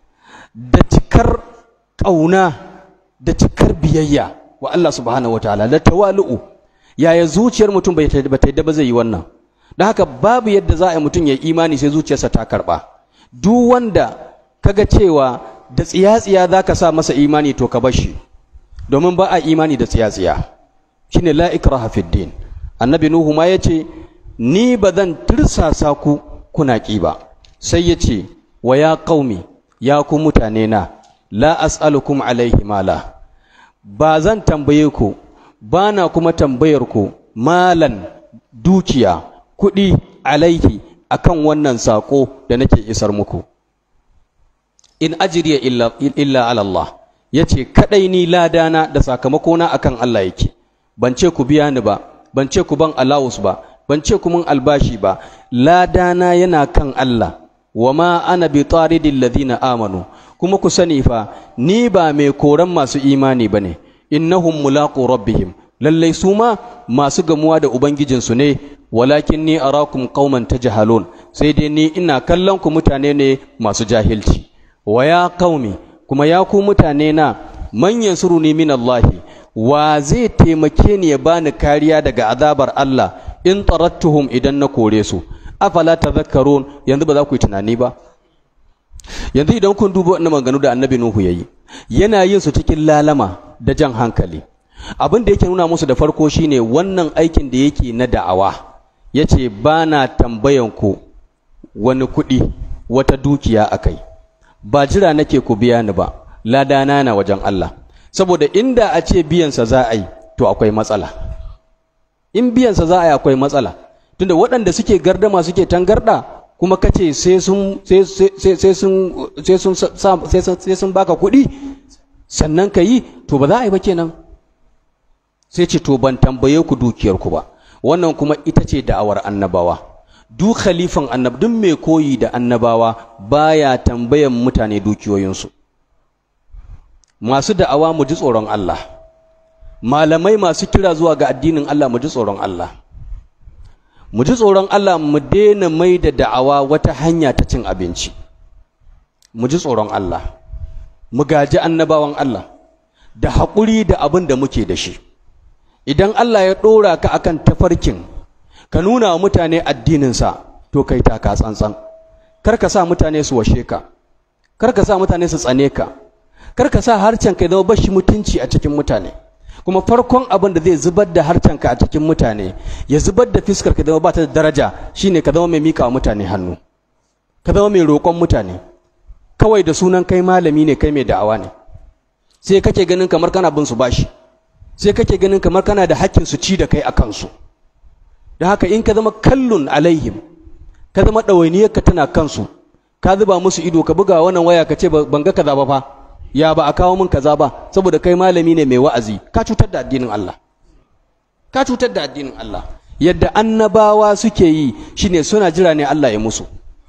Speaker 1: da cikar ƙauna, da cikar biyayya wa Allah subhanahu wataala, da tawalu'u. Yaya zuciyar mutum bai ta yadda ba zai yi wannan? Don haka babu yadda za a yi mutum ya yi imani sai zuciyarsa ta karɓa. Duk wanda kaga cewa da tsiya-tsiya za ka sa masa imani, to ka bar shi, domin ba a imani da tsiya-tsiya. Shine la ikraha fid din. Annabi Nuhu ma yace, ni ba zan tirsasa ku kuna ki ba. Sai yace, wa ya qaumi, ya ku mutane na, la as'alukum alaihi mala, ba zan tambaye ku, ba na kuma tambayar ku malan, dukiya, kuɗi, alaihi, akan wannan saƙo da nake isar muku. In ajriya illa, illa ala Allah, yace kadai ni ladana da sakamakona akan Allah yake. Ban ce ku biya ni ba, ban ce ku ban allowance ba, ban ce ku mun albashi ba, ladana yana kan Allah. Wa ma ana bi taridil ladina amanu, kuma ku sani fa ni ba mai koran masu imani bane. Innahum mulaqu rabbihim, lallai su ma masu gamuwa da ubangijinsu ne. Walakin ni arakum qauman tajhalun, sai dai ni ina kallon ku mutane ne masu jahilci. Wa ya qaumi, kuma ya ku mutane na, man yansuruni min Allah, wa zai taimake ni ya bani kariya daga azabar Allah in tarattuhum idan na kore su. Afala tadhakkarun, yanzu ba za ku yi tunani ba? Yanzu idan kun duba wannan maganganu da annabi Nuhu yayi, yana yin su cikin lalama da jan hankali, abin da yake nuna musu da farko shine wannan aikin da yake na da'awa yace ba na tambayan ku wani kuɗi wata dukiya akai, ba jira nake ku biya ni ba, ladana na wajen Allah. Saboda inda a ce biyansa za a yi to akwai matsala, in biyansa za a yi akwai matsala, tunda waɗanda suke gardama suke tangarda kuma kace sai sun sai sai sun sai sun sai sun baka kuɗi sannan ka yi, to ba za a yi ba kenan. Sai ce to ban tambaye ku dukiyarku ba. Wannan kuma ita ce da'awar annabawa. Duk khalifan annab duk mai koyi da annabawa baya tambayan mutane dukiyoyinsu. Masu da'awa mu ji tsoron Allah, malamai masu kira zuwa ga addinin Allah mu ji tsoron Allah, mu ji tsoron Allah, mu daina mai da da'awa wata hanya ta cin abinci. Mu ji tsoron Allah, mu gaji annabawan Allah da haƙuri da abin da muke da shi. Idan Allah ya ɗora ka akan tafarkin ka nuna wa mutane addininsa, to kai taka tsantsan, kar ka sa mutane su washe ka, kar ka sa mutane su tsane ka, kar ka sa harcen ka zama bashi mutunci a cikin mutane. Kuma farkon abin da zai zubar da harcen ka a cikin mutane, ya zubar da fiskar ka zama ba ta da daraja, shine ka zama mai mika wa mutane hannu, ka zama mai roƙon mutane kawai da sunan kai malami ne, kai mai da'awa ne. Sai kake ganin kamar kana bin su bashi, sai kake ganin kamar kana da hakkin su ci da kai a kansu. Da haka in ka zama kallun alaihim, ka zama ɗawainiyarka tana kansu, ka zuba musu ido, ka buga wannan waya ka ce ban ga kaza ba fa, ya ba a kawo min kaza ba, saboda kai malami ne mai wa'azi, ka cutar da addinin Allah, ka cutar da addinin Allah. Yadda annabawa suke yi shine suna jira ne Allah ya musu.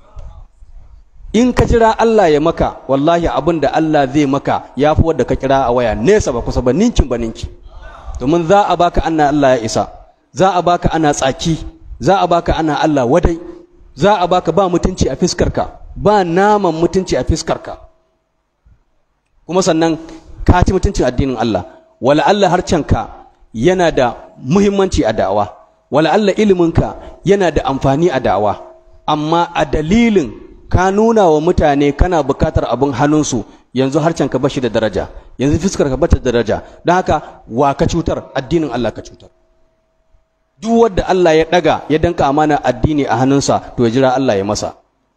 Speaker 1: In ka jira Allah ya maka, wallahi abin da Allah zai maka ya fi wadda ka kira a waya nesa ba kusa ba, ninkin ba ninki. Domin za a baka ana Allah ya isa, za a baka ana tsaki, za a baka ana Allah wadai, za a baka ba mutunci a fiskarka, ba naman mutunci a fiskarka, kuma sannan ka ci mutuncin addinin Allah. Wala Allah harcenka yana da muhimmanci a da'awa, wala Allah iliminka yana da amfani a da'awa, amma a dalilin ka nuna wa mutane kana bukatar abin hannunsu, yanzu harcenka bashi da daraja, yanzu fiskarka bata da daraja. Don haka wa ka cutar? Addinin Allah ka cutar. Duk wanda Allah ya daga ya danka amana addini a hannunsa, to ya jira Allah ya masa,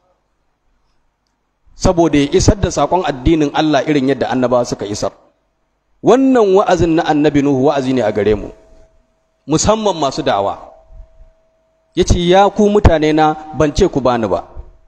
Speaker 1: saboda ya isar da sakon addinin Allah irin yadda annabawa suka isar. Wannan wa'azin na annabi Nuhu wa'azi ne a gare mu, musamman masu da'awa. Yace ya ku mutane na, ban ce ku bani ba,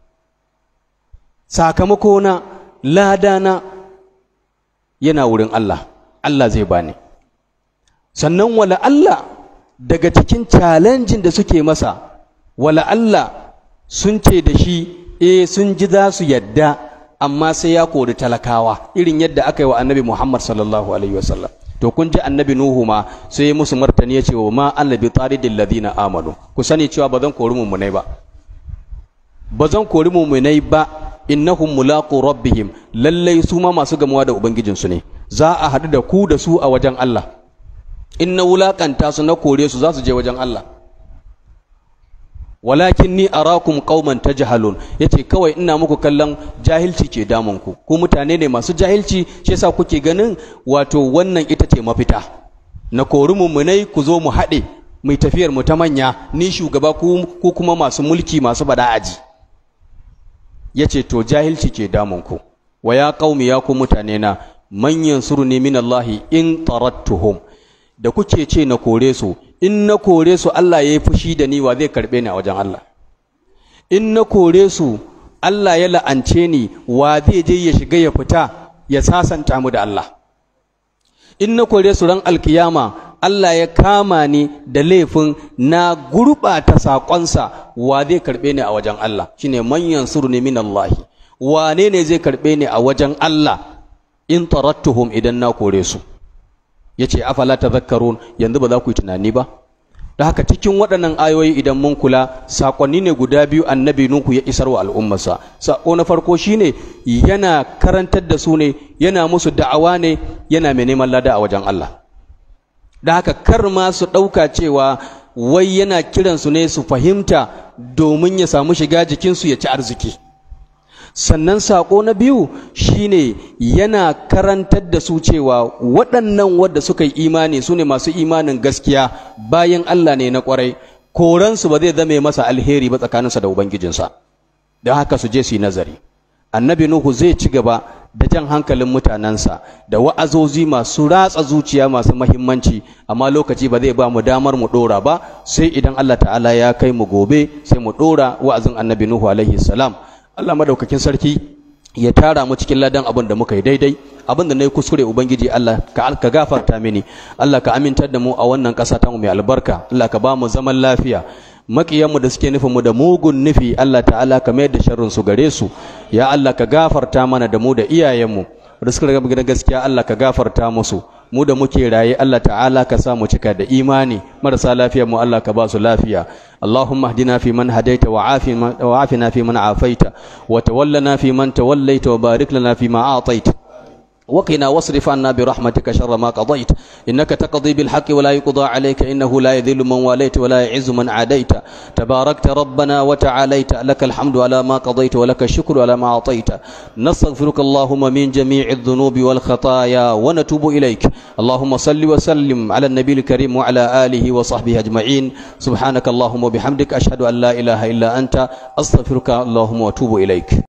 Speaker 1: sakamako na, lada na yana wurin Allah, Allah zai bani. Sannan wala Allah daga cikin challenging da suke masa, wala Allah sun ce da shi eh sun ji za su yadda, amma sai ya kori talakawa irin yadda aka yi wa annabi Muhammad sallallahu alaihi wasallam. To kun ji annabi Nuhu ma sai musu martani ya ce wa ma annabi taridil ladina amanu, ku sani cewa bazan kori mumunai ba, bazan kori mumunai ba, innahum mulaqu rabbihim, lallai su ma masu gamuwa da ubangijinsu ne, za a haɗu da ku da su a wajen Allah. In na wulakanta su na kore su, za su je wajen Allah. Walakin ni arakum qauman tajhalun, yace kawai ina muku kallon jahilci ke damun ku, ku mutane ne masu jahilci, shi yasa kuke ganin wato wannan ita ce mafita, na kori mummunai ku zo mu haɗe mai tafiyar mu ta manya, ni shugaba ku, ku kuma masu mulki masu bada'aji. Yace to jahilci ke damun ku. Wa ya qaumi, ya ku mutane na, man yansuruni minallahi in tarattuhum, da kuke ce na kore su, in na kore su Allah ya yi fushi da ni, wa zai karbe ni a wajen Allah? In na kore su Allah ya la'ance ni, wa zai je ya shiga ya fita ya sasanta mu da Allah? In na kore su ran alkiyama Allah ya kama ni da laifin na gurɓata saƙonsa, wa zai karbe ni a wajen Allah? Shine man yansuruni minallahi, wane ne zai karbe ni a wajen Allah in tarattuhum, idan na kore su? Yace afala tadhakkarun, yanzu ba za ku yi tunani ba? Da haka cikin waɗannan ayoyi idan mun kula, sakonni ne guda biyu annabi Nuhu ya isar wa al'ummarsa. Sako na farko shine yana karantar da su ne, yana musu da'awa ne, yana mai neman lada a wajen Allah. Da haka kar ma su ɗauka cewa wai yana kiransu ne su fahimta domin ya samu shiga jikinsu ya ci arziki. sannan sako na biyu shine yana karantar da su cewa waɗannan wadda suka yi imani su ne masu imanin gaskiya bayan Allah ne na ƙwarai, koransu ba zai zame masa alheri ba tsakaninsa da ubangijinsa, don haka su je su yi nazari. Annabi Nuhu zai ci gaba da jan hankalin mutanensa da wa'azozi masu ratsa zuciya masu mahimmanci, amma lokaci ba zai ba mu damar mu dora ba, sai idan Allah ta'ala ya kai mu gobe sai mu dora wa'azin Annabi Nuhu alaihi salam. Allah madaukakin sarki ya tara mu cikin ladan abin da muka yi daidai, abin da na yi kuskure ubangiji Allah ka ka gafarta mini, Allah ka amintar da mu a wannan ƙasa ta mu mai albarka, Allah ka ba mu zaman lafiya. Maƙiyanmu da suke nufin mu da mugun nufi Allah ta'ala ka mayar da sharrin su gare su, ya Allah ka gafarta mana da mu da iyayenmu da suka riga da gaskiya, Allah ka gafarta musu, mu da muke raye Allah ta'ala ka sa mu cika da imani, marasa lafiyar mu Allah ka ba su lafiya. Allahumma hdina fi man hadaita wa afina fi man afaita wa tawallana fi man tawallaita wa barik lana fi ma a'taita وقنا واصرف عنا برحمتك شر ما قضيت إنك تقضي بالحق ولا يقضى عليك إنه لا يذل من واليت ولا يعز من عاديت تباركت ربنا وتعاليت لك الحمد على ما قضيت ولك الشكر على ما أعطيت نستغفرك اللهم من جميع الذنوب والخطايا ونتوب إليك اللهم صل وسلم على النبي الكريم وعلى آله وصحبه أجمعين سبحانك اللهم وبحمدك أشهد أن لا إله إلا أنت أستغفرك اللهم وأتوب إليك.